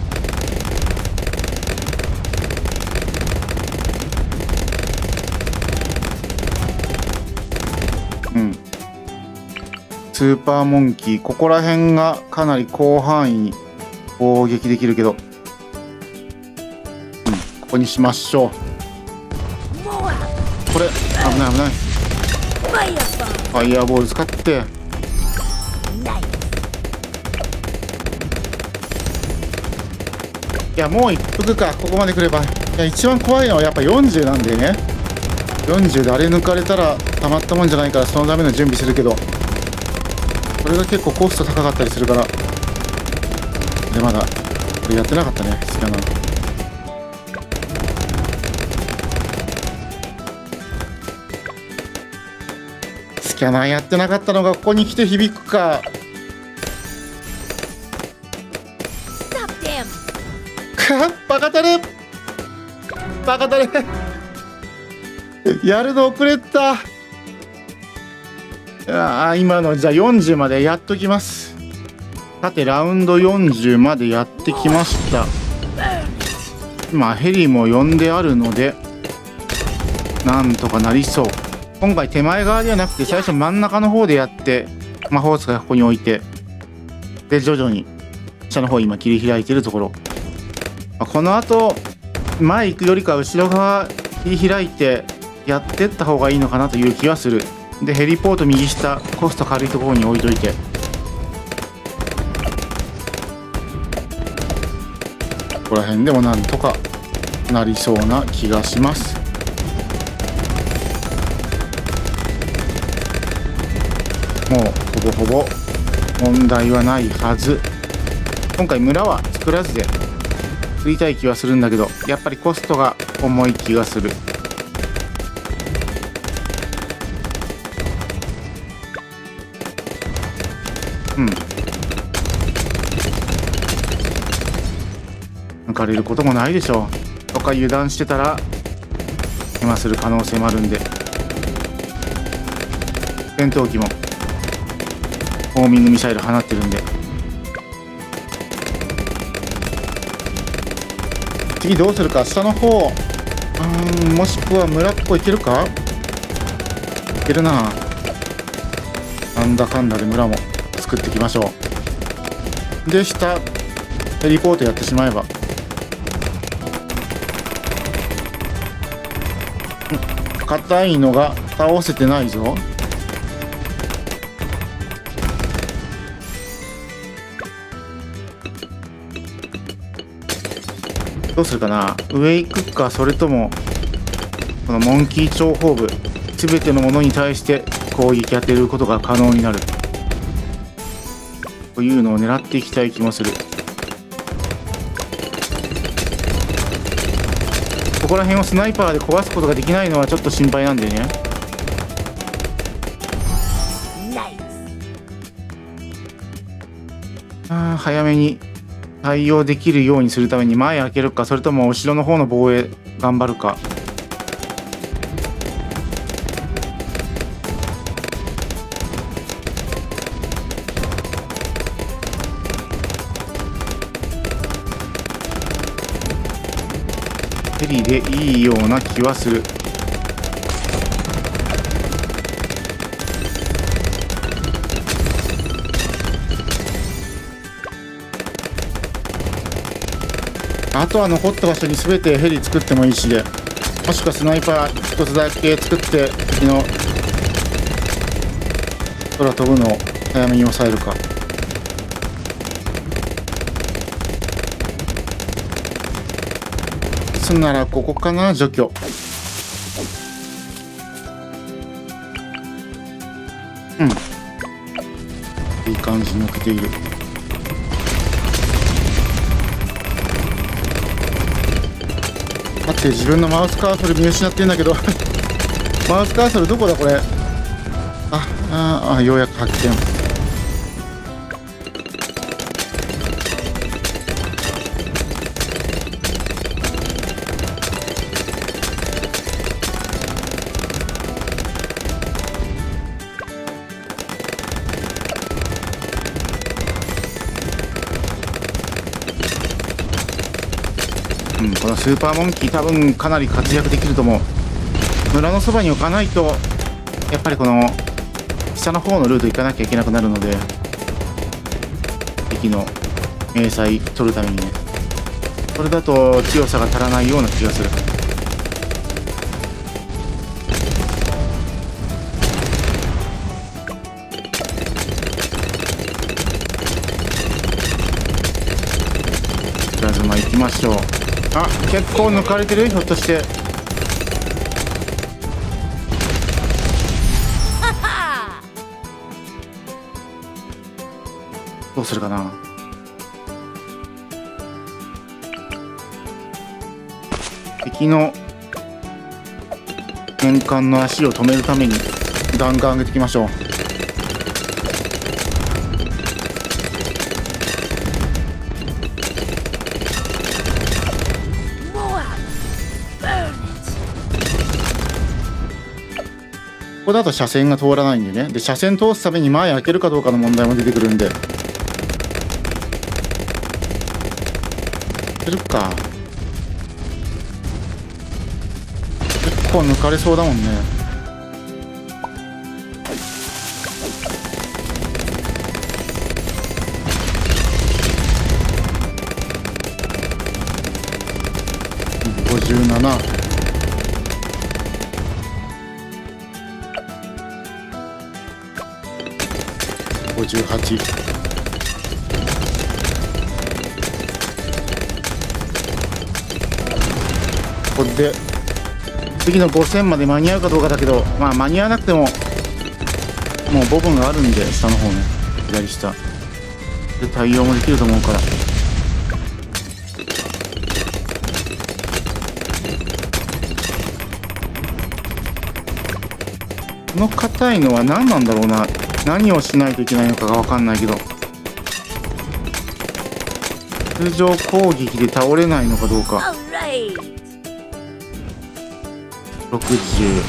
スーパーモンキーここら辺がかなり広範囲に攻撃できるけど、ここにしましょう。これ危ない危ない。ファイヤーボール使って。いやもう一服か。ここまで来れば。いや一番怖いのはやっぱ40なんでね。40であれ抜かれたらたまったもんじゃないから、そのための準備するけど、これが結構コスト高かったりするから。でまだこれやってなかったね。スキャナースキャナーやってなかったのがここに来て響くか。バカタレバカタレやるの遅れた。今のじゃあ40までやっときます。さてラウンド40までやってきました。今ヘリも呼んであるのでなんとかなりそう。今回手前側ではなくて最初真ん中の方でやって魔法使いここに置いて、で徐々に下の方今切り開いてるところ。この後前行くよりか後ろ側切り開いてやってった方がいいのかなという気はする。でヘリポート右下コスト軽いところに置いといて、ここら辺でもなんとかなりそうな気がします。もうほぼほぼ問題はないはず。今回村は作らずで作りたい気はするんだけど、やっぱりコストが重い気がする。抜かれることもないでしょう。とか油断してたら今する可能性もあるんで、戦闘機もホーミングミサイル放ってるんで、次どうするか。下の方もしくは村っこいけるか。いけるな。なんだかんだで村も作っていきましょう。で下ヘリポートやってしまえば、硬いのが倒せてないぞ。どうするかな。上行くか、それともこのモンキー諜報部全てのものに対して攻撃当てることが可能になるというのを狙っていきたい気もする。ここら辺をスナイパーで壊すことができないのはちょっと心配なんでね。早めに対応できるようにするために前開けるか、それとも後ろの方の防衛頑張るか。ヘリでいいような気はする。あとは残った場所に全てヘリ作ってもいいしで、もしくはスナイパー一つだけ作って敵の空飛ぶのを早めに抑えるか。すんならここかな。除去。いい感じに抜けている。待って、自分のマウスカーソル見失ってんだけどマウスカーソルどこだこれ。ようやく発見。このスーパーモンキー多分かなり活躍できると思う。村のそばに置かないとやっぱりこの下の方のルート行かなきゃいけなくなるので、敵の迷彩取るためにね。これだと強さが足らないような気がする。プラズマ行きましょう。結構抜かれてる。ひょっとしてどうするかな。敵の戦艦の足を止めるために弾丸上げていきましょう。ここだと車線が通らないんでね。で車線通すために前開けるかどうかの問題も出てくるんで、開けるか。結構抜かれそうだもんね。 57、58、これで次の5000まで間に合うかどうかだけど、まあ間に合わなくてももうボブンがあるんで、下の方ね、左下で対応もできると思うから。この硬いのは何なんだろうな。何をしないといけないのかが分かんないけど、通常攻撃で倒れないのかどうか。60、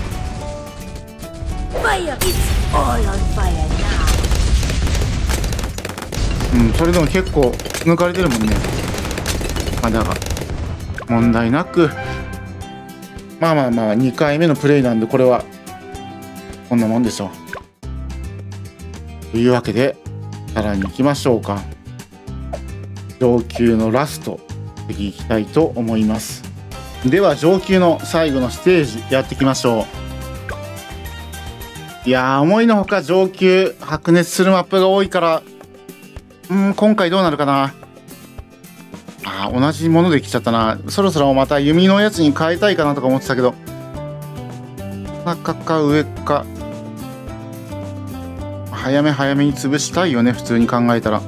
それでも結構抜かれてるもんね。まあだが問題なく、まあ2回目のプレイなんで、これはこんなもんでしょう。というわけでさらに行きましょうか。上級のラスト次行きたいと思います。では上級の最後のステージやっていきましょう。いやー、思いのほか上級白熱するマップが多いから、今回どうなるかな。同じもので来ちゃったな。そろそろまた弓のやつに変えたいかなとか思ってたけど、中か上か早めに潰したいよね、普通に考えたら。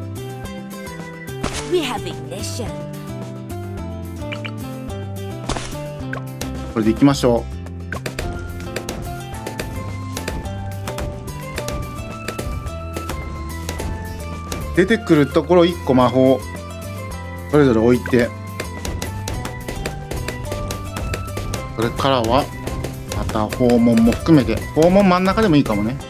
これでいきましょう。出てくるところ1個魔法それぞれ置いて、それからはまた訪問も含めて、訪問真ん中でもいいかもね。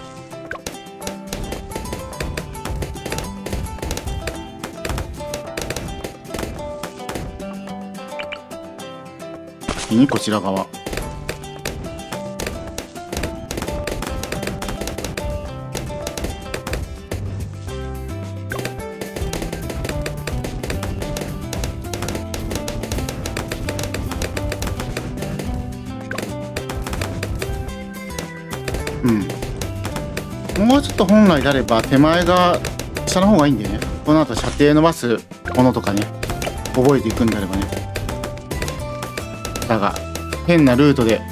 次にこちら側。もうちょっと本来であれば手前が下の方がいいんでね。この後射程伸ばすものとかね、覚えていくんであればね。だが変なルートで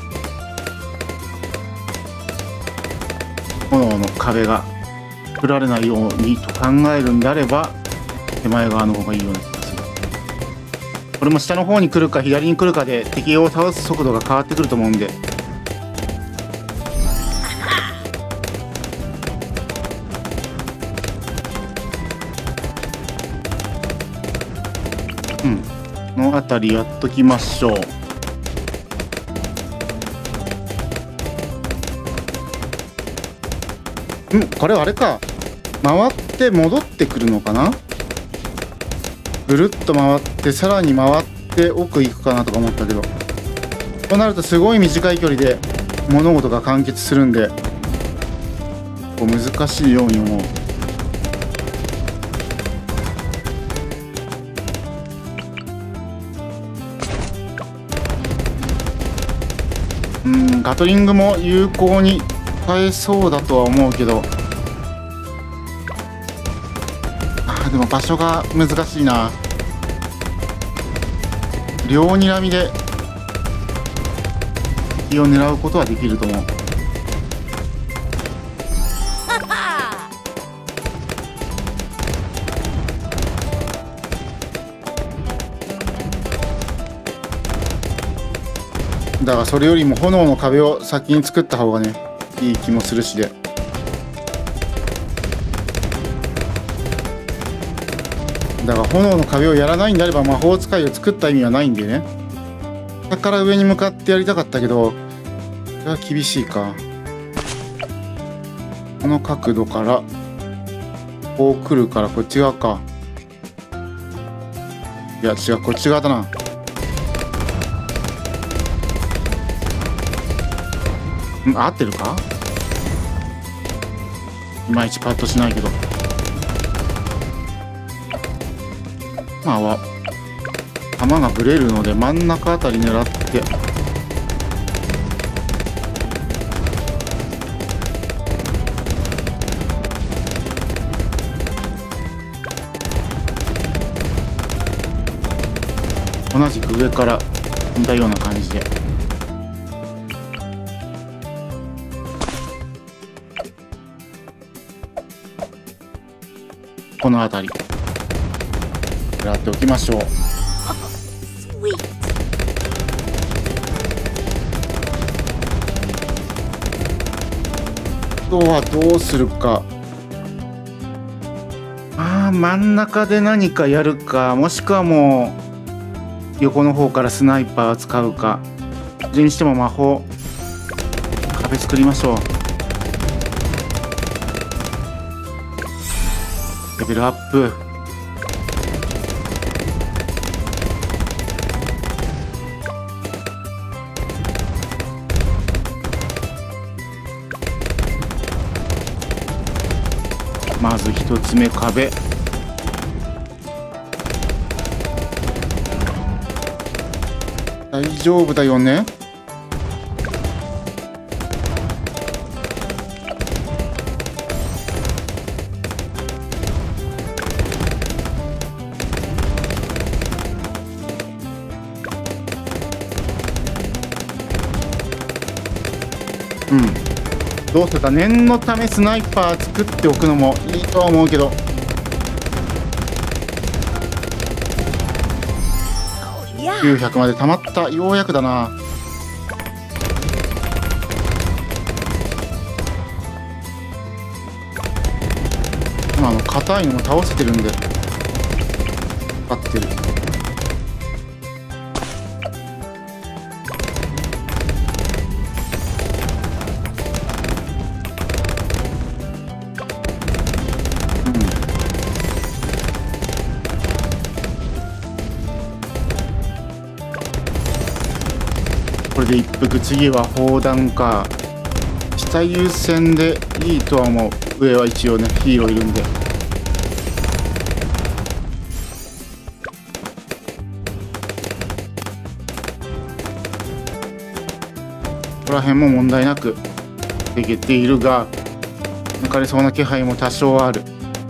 炎の壁が作られないようにと考えるんであれば、手前側の方がいいような気がする。これも下の方に来るか左に来るかで敵を倒す速度が変わってくると思うんで、この辺りやっときましょう。これあれか、回って戻ってくるのかな。ぐるっと回ってさらに回って奥行くかなとか思ったけど、となるとすごい短い距離で物事が完結するんで、こう難しいように思う。ガトリングも有効に使えそうだとは思うけど、でも場所が難しいな。両睨みで敵を狙うことはできると思う。だからそれよりも炎の壁を先に作った方がね、いい気もするしで。だから炎の壁をやらないんであれば魔法使いを作った意味はないんでね。下から上に向かってやりたかったけど、それは厳しいか。この角度からこう来るからこっち側か。いや違う、こっち側だな。合ってるか、いまいちパッとしないけど。まあ弾がブレるので真ん中あたり狙って、同じく上から似たような感じで。この辺り狙っておきましょう。あとはどうするか。真ん中で何かやるか、もしくはもう横の方からスナイパー使うか。いずれにしても魔法壁作りましょう。レベルアップ。まず一つ目壁。大丈夫だよね。どうするか。念のためスナイパー作っておくのもいいとは思うけど、900まで溜まった。ようやくだな。今硬いのも倒せてるんで合ってる。これで一服。次は砲弾か。下優先でいいとは思う。上は一応ねヒーローいるんで。ここら辺も問題なくできているが、抜かれそうな気配も多少ある。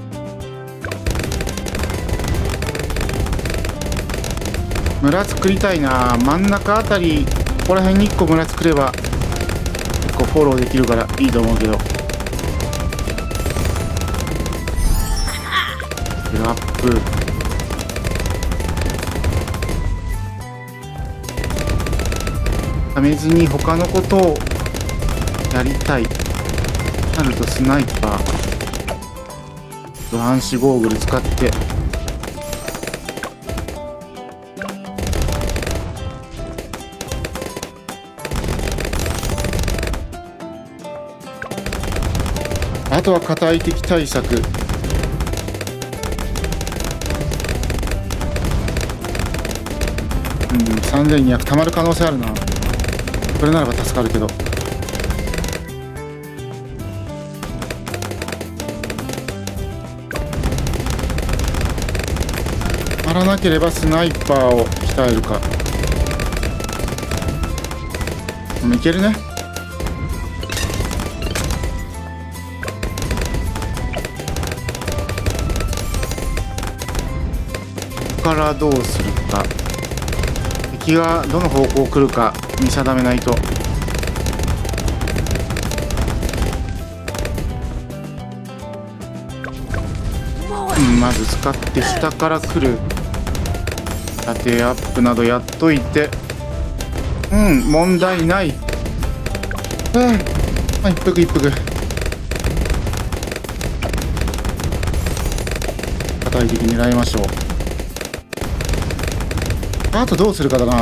村作りたいな。真ん中あたり、ここら辺に1個村作れば結構フォローできるからいいと思うけど。レベルアップ。ためずに他のことをやりたいなると、スナイパー暗視ゴーグル使って、あとは硬い敵対策。3200たまる可能性あるな。これならば助かるけど。たまらなければスナイパーを鍛えるか。いけるね。からどうするか。敵がどの方向来るか見定めないと。まず使って下から来る縦アップなどやっといて、問題ない。一服一服。硬い敵狙いましょう。あとどうするかだな。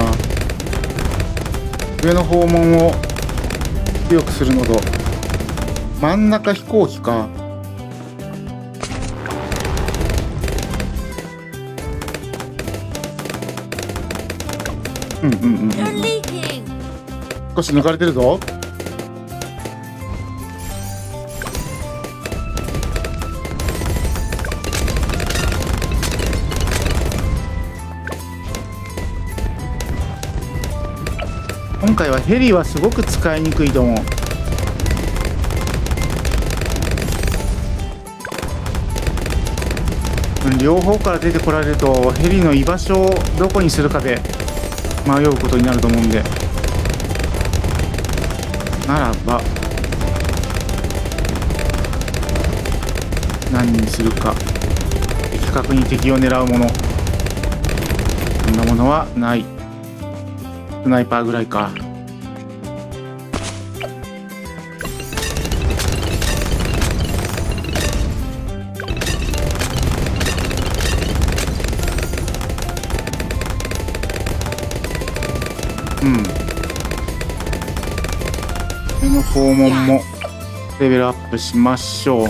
上の訪問を強くするのと、真ん中飛行機か。少し抜かれてるぞ。 今回はヘリはすごく使いにくいと思う。両方から出てこられるとヘリの居場所をどこにするかで迷うことになると思うんで、ならば何にするか。的確に敵を狙うもの、そんなものはない。スナイパーぐらいか。この訪問もレベルアップしましょう。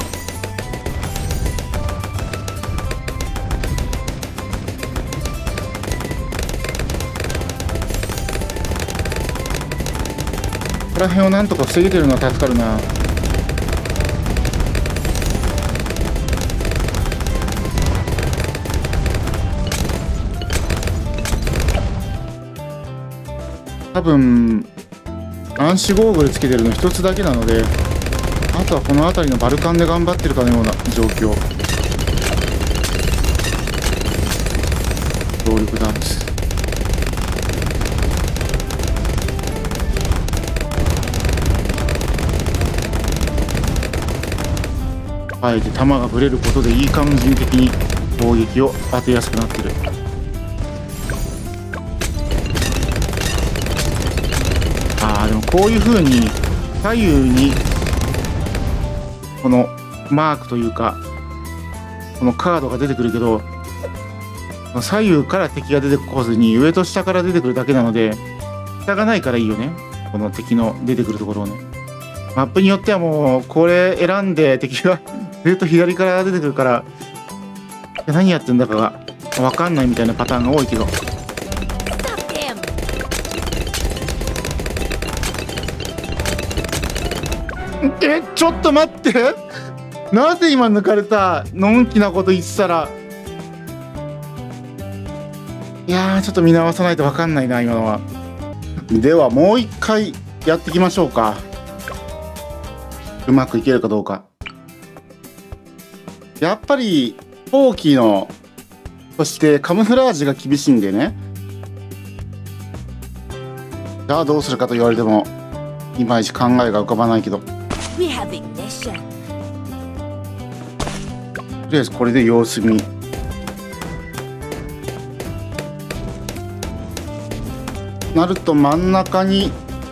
ここら辺をなんとか防げてるのは助かるな。多分暗視ゴーグルつけてるの一つだけなので、あとはこの辺りのバルカンで頑張ってるかのような状況。動力ダンス、あえて弾がぶれることでいい感じ的に攻撃を当てやすくなってる。でもこういう風に左右にこのマークというかこのカードが出てくるけど、左右から敵が出てこずに上と下から出てくるだけなので、下がないからいいよね。この敵の出てくるところをね、マップによってはもうこれ選んで敵が上と左から出てくるから何やってんだかが分かんないみたいなパターンが多いけど、ちょっと待って、なぜ今抜かれた。のんきなこと言ってたら、いやーちょっと見直さないと分かんないな今のは。ではもう一回やっていきましょうか。うまくいけるかどうか。やっぱりフォーキーのそしてカムフラージュが厳しいんでね。じゃあどうするかと言われてもいまいち考えが浮かばないけど、とりあえずこれで様子見。なると真ん中に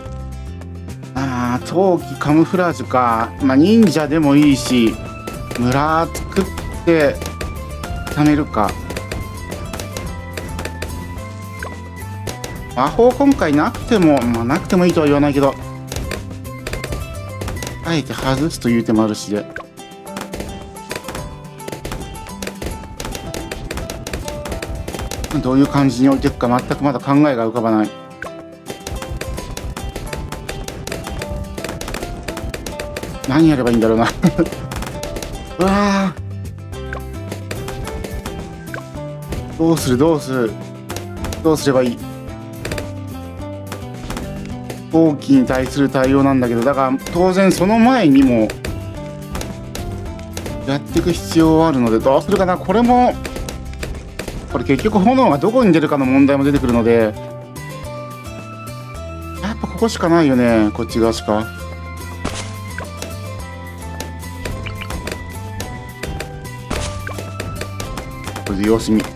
陶器カムフラージュか。忍者でもいいし村作って貯めるか。魔法今回なくてもなくてもいいとは言わないけど、あえて外すという手もあるしで、どういう感じに置いていくか全くまだ考えが浮かばない。何やればいいんだろうなうわー、どうすればいい。陶器に対する対応なんだけど、だから当然その前にもやっていく必要はあるので、どうするかな。これ結局炎がどこに出るかの問題も出てくるので、やっぱここしかないよね。こっち側しか。これで様子見。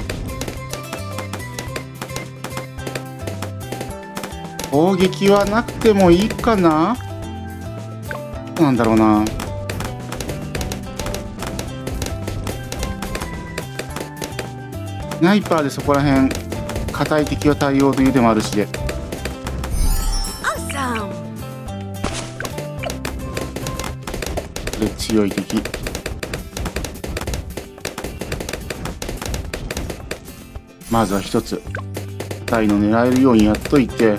攻撃はなくてもいいかな。どうなんだろうな。スナイパーでそこら辺硬い敵を対応という手もあるしで、これ強い敵。まずは一つ硬いの狙えるようにやっといて、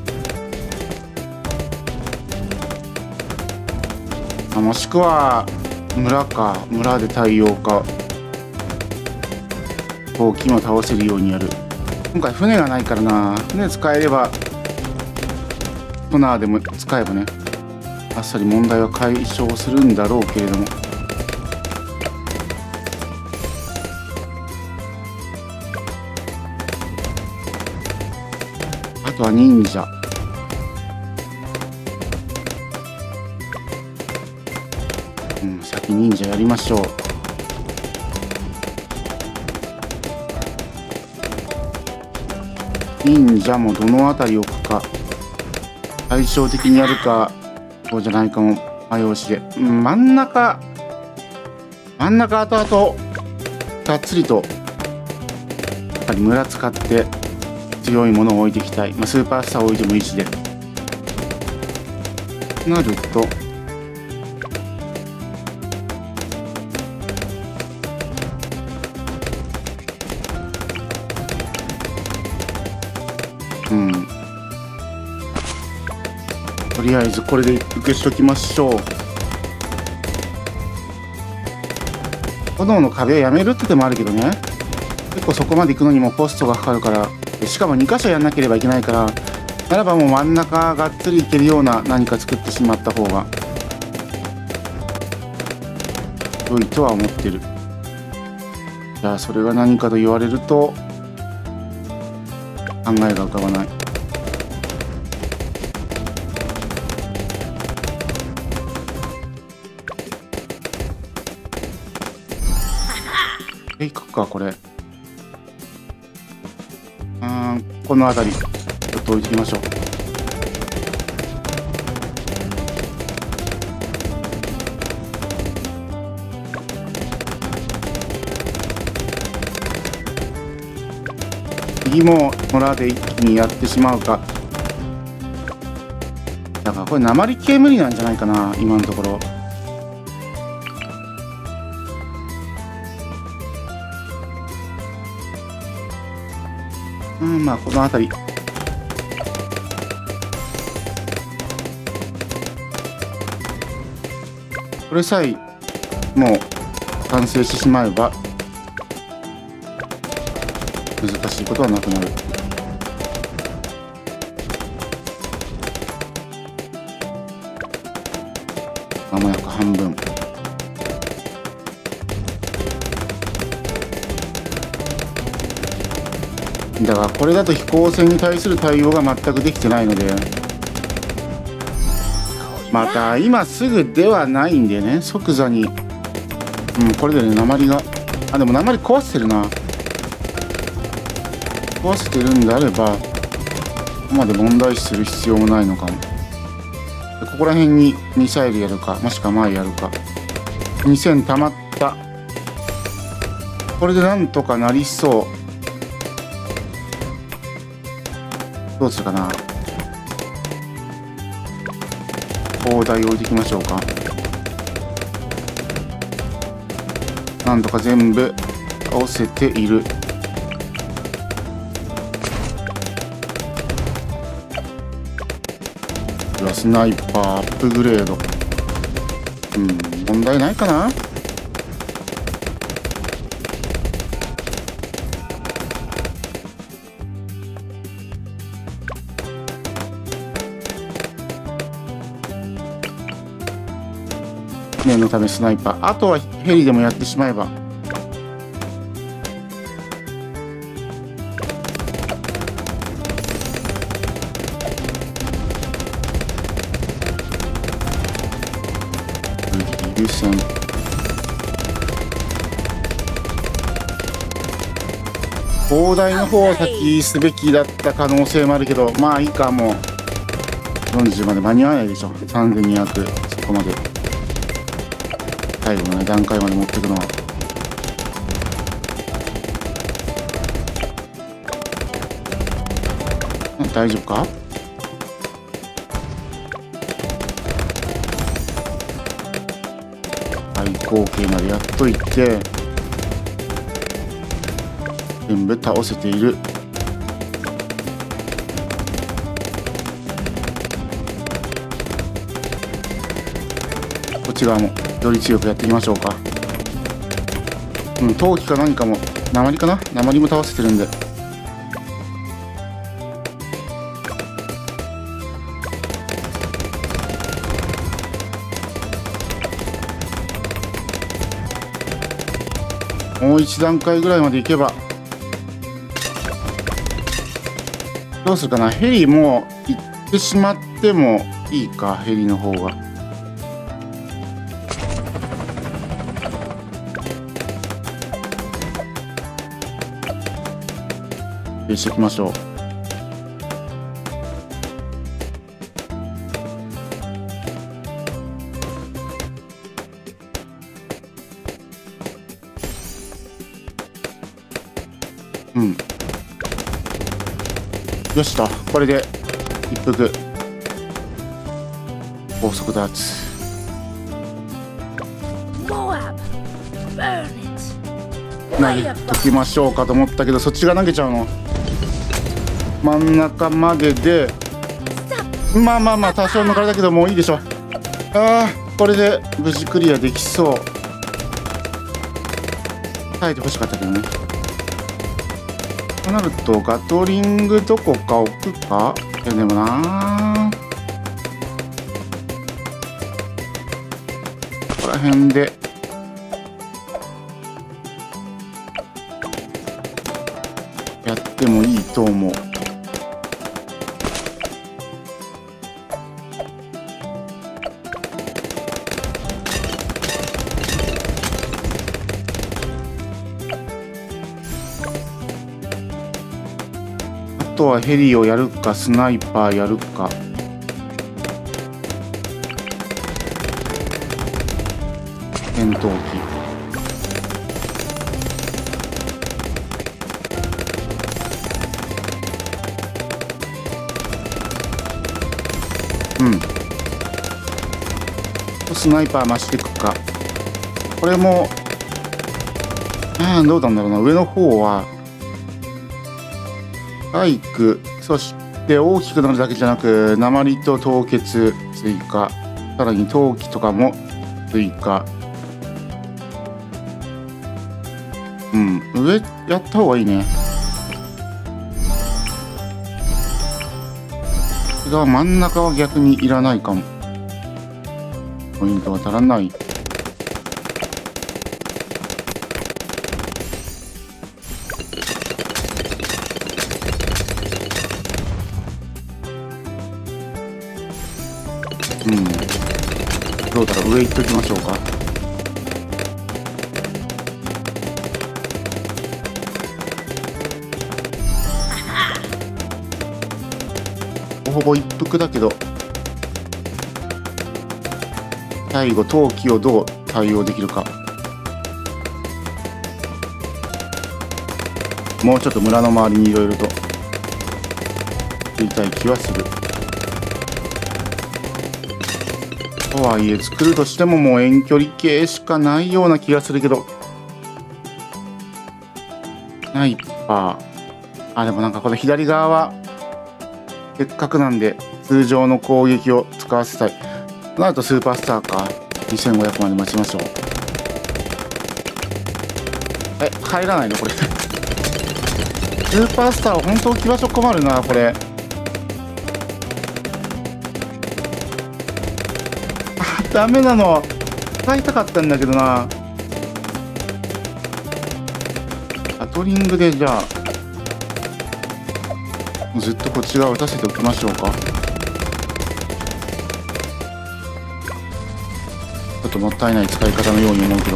もしくは村で対応か。陶器も倒せるようにやる。今回船がないからな。船使えればソナーでも使えばね、あっさり問題は解消するんだろうけれども。あとは忍者。先忍者やりましょう。忍者もどの辺り置くか、対照的にやるかそうじゃないかも迷うしで、真ん中後々がっつりとやっぱり村使って強いものを置いていきたい。スーパースター置いてもいいしで、なるととりあえずこれで受けしときましょう。炎の壁をやめるって手もあるけどね、結構そこまで行くのにもコストがかかるから、しかも2箇所やんなければいけないから、ならばもう真ん中がっつりいけるような何か作ってしまった方が良いとは思ってる。じゃあそれが何かと言われると考えが浮かばない。いくかこれ。この辺りちょっと置いてみましょう。次も村で一気にやってしまうか。だからこれ鉛系無理なんじゃないかな今のところ。まあこの辺りこれさえもう完成してしまえば難しいことはなくなる。まもなく半分。だからこれだと飛行船に対する対応が全くできてないので、また今すぐではないんでね、即座にこれでね鉛がでも鉛壊してるな。壊してるんであればここまで問題視する必要もないのかも。ここら辺にミサイルやるか、もしくは前やるか。2000溜まった。これでなんとかなりそう。どうするかな。砲台置いていきましょうか。なんとか全部倒せている。スナイパーアップグレード。問題ないかな。念のためスナイパー、あとはヘリでもやってしまえば。優先。砲台の方を先すべきだった可能性もあるけど、まあいいか。もう40まで間に合わないでしょ。3200、そこまで最後のね段階まで持っていくのは。大丈夫か。最高形までやっといて全部倒せている。こっち側もより強くやっていきましょうか。陶器か何かも、鉛かな、鉛も倒せてるんで。 もう一段階ぐらいまで行けば。どうするかな。ヘリもう行ってしまってもいいか、ヘリの方が。していきましょう。うん。よしと、これで一服。高速ダーツ。投げときましょうかと思ったけど、そっちが投げちゃうの。真ん中までで、まあまあまあ多少抜かれたけどもういいでしょ。ああ、これで無事クリアできそう。耐えてほしかったけどね。となるとガトリングどこか置くか。いやでもな、ここら辺でやってもいいと思う。あとはヘリをやるかスナイパーやるか。戦闘機。うん。スナイパー増していくか。これもどうなんだろうな。上の方はバイク、そして大きくなるだけじゃなく鉛と凍結追加、さらに陶器とかも追加。うん、上やった方がいいね。真ん中は逆にいらないかも。ポイントが足らない。うん、どうだろう。上行っときましょうか。ほぼ一服だけど、最後陶器をどう対応できるか。もうちょっと村の周りにいろいろと作りたい気はする。とはいえ作るとしてももう遠距離系しかないような気がするけど。スナイパー。でもなんかこの左側はせっかくなんで通常の攻撃を使わせたい。となるとスーパースターか。2500まで待ちましょう。入らないのこれ。スーパースターは本当置き場所困るなこれ。ダメなの。使いたかったんだけどな。ガトリングでじゃあずっとこっち側打たせておきましょうか。ちょっともったいない使い方のように思うけど。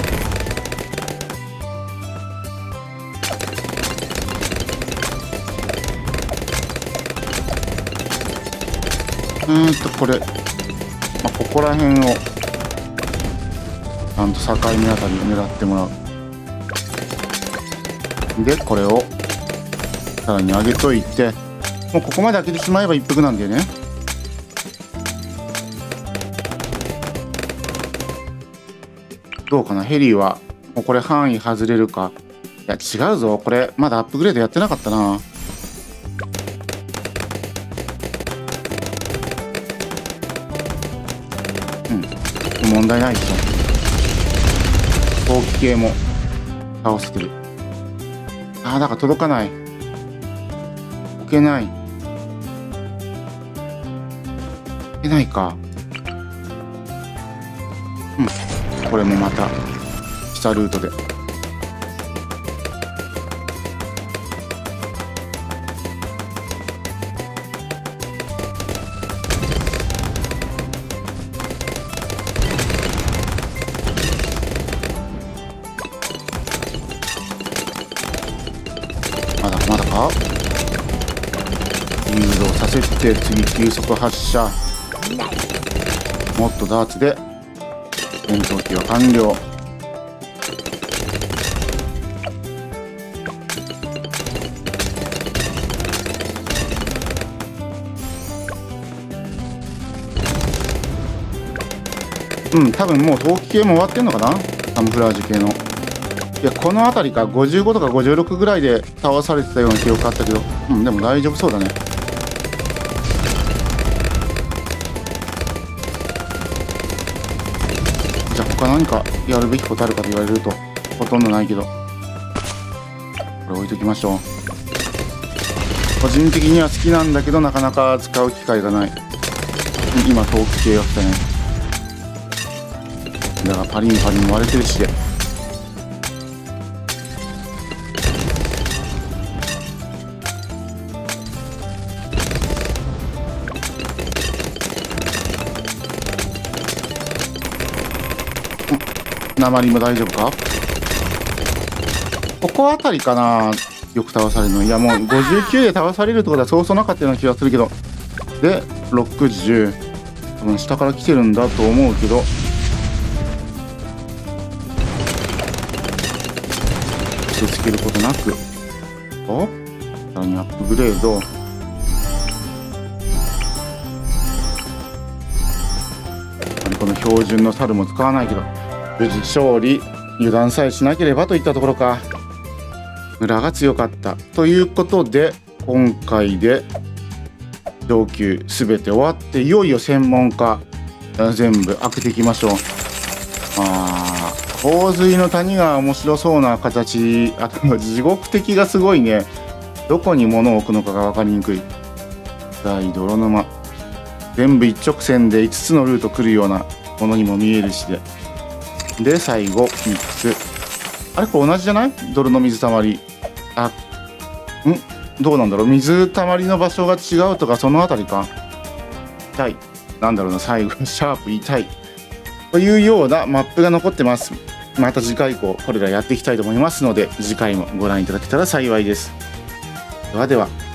これ、ここら辺をちゃんと境目あたりを狙ってもらう。でこれをさらに上げといて、もうここまで開けてしまえば一服なんだよね。どうかな。ヘリはもうこれ範囲外れるか。いや違うぞ、これまだアップグレードやってなかったな。問題ないでしょ。陶器系も倒してる。だから届かない。置けない。置けないか。これもまた下ルートで。 か。誘導させて次急速発射。もっとダーツで戦闘機は完了。多分もう陶器系も終わってんのかな、カムフラージュ系の。いや、この辺りか55とか56ぐらいで倒されてたような記憶あったけど、でも大丈夫そうだね。じゃあ他何かやるべきことあるかと言われるとほとんどないけど、これ置いときましょう。個人的には好きなんだけどなかなか使う機会がない。今陶器系やったね。だからパリンパリン割れてるしで、鉛も大丈夫か。ここあたりかな、よく倒されるの。いやもう59で倒されるってことはそうそうなかったような気がするけど、で60、多分下から来てるんだと思うけど、つけることなく、お、さらにアップグレード。この標準の猿も使わないけど、無事勝利、油断さえしなければといったところか。村が強かったということで、今回で上級すべて終わって、いよいよ専門家全部開けていきましょう。洪水の谷が面白そうな形。あと地獄的がすごいね。どこに物を置くのかが分かりにくい。大泥沼、全部一直線で5つのルート来るようなものにも見えるしで、最後3つ。あれこれ同じじゃない？泥の水たまり。どうなんだろう、水たまりの場所が違うとかそのあたりか。痛い、なんだろうな、最後シャープ痛いというようなマップが残ってます。また次回以降これらやっていきたいと思いますので、次回もご覧いただけたら幸いです。ではでは。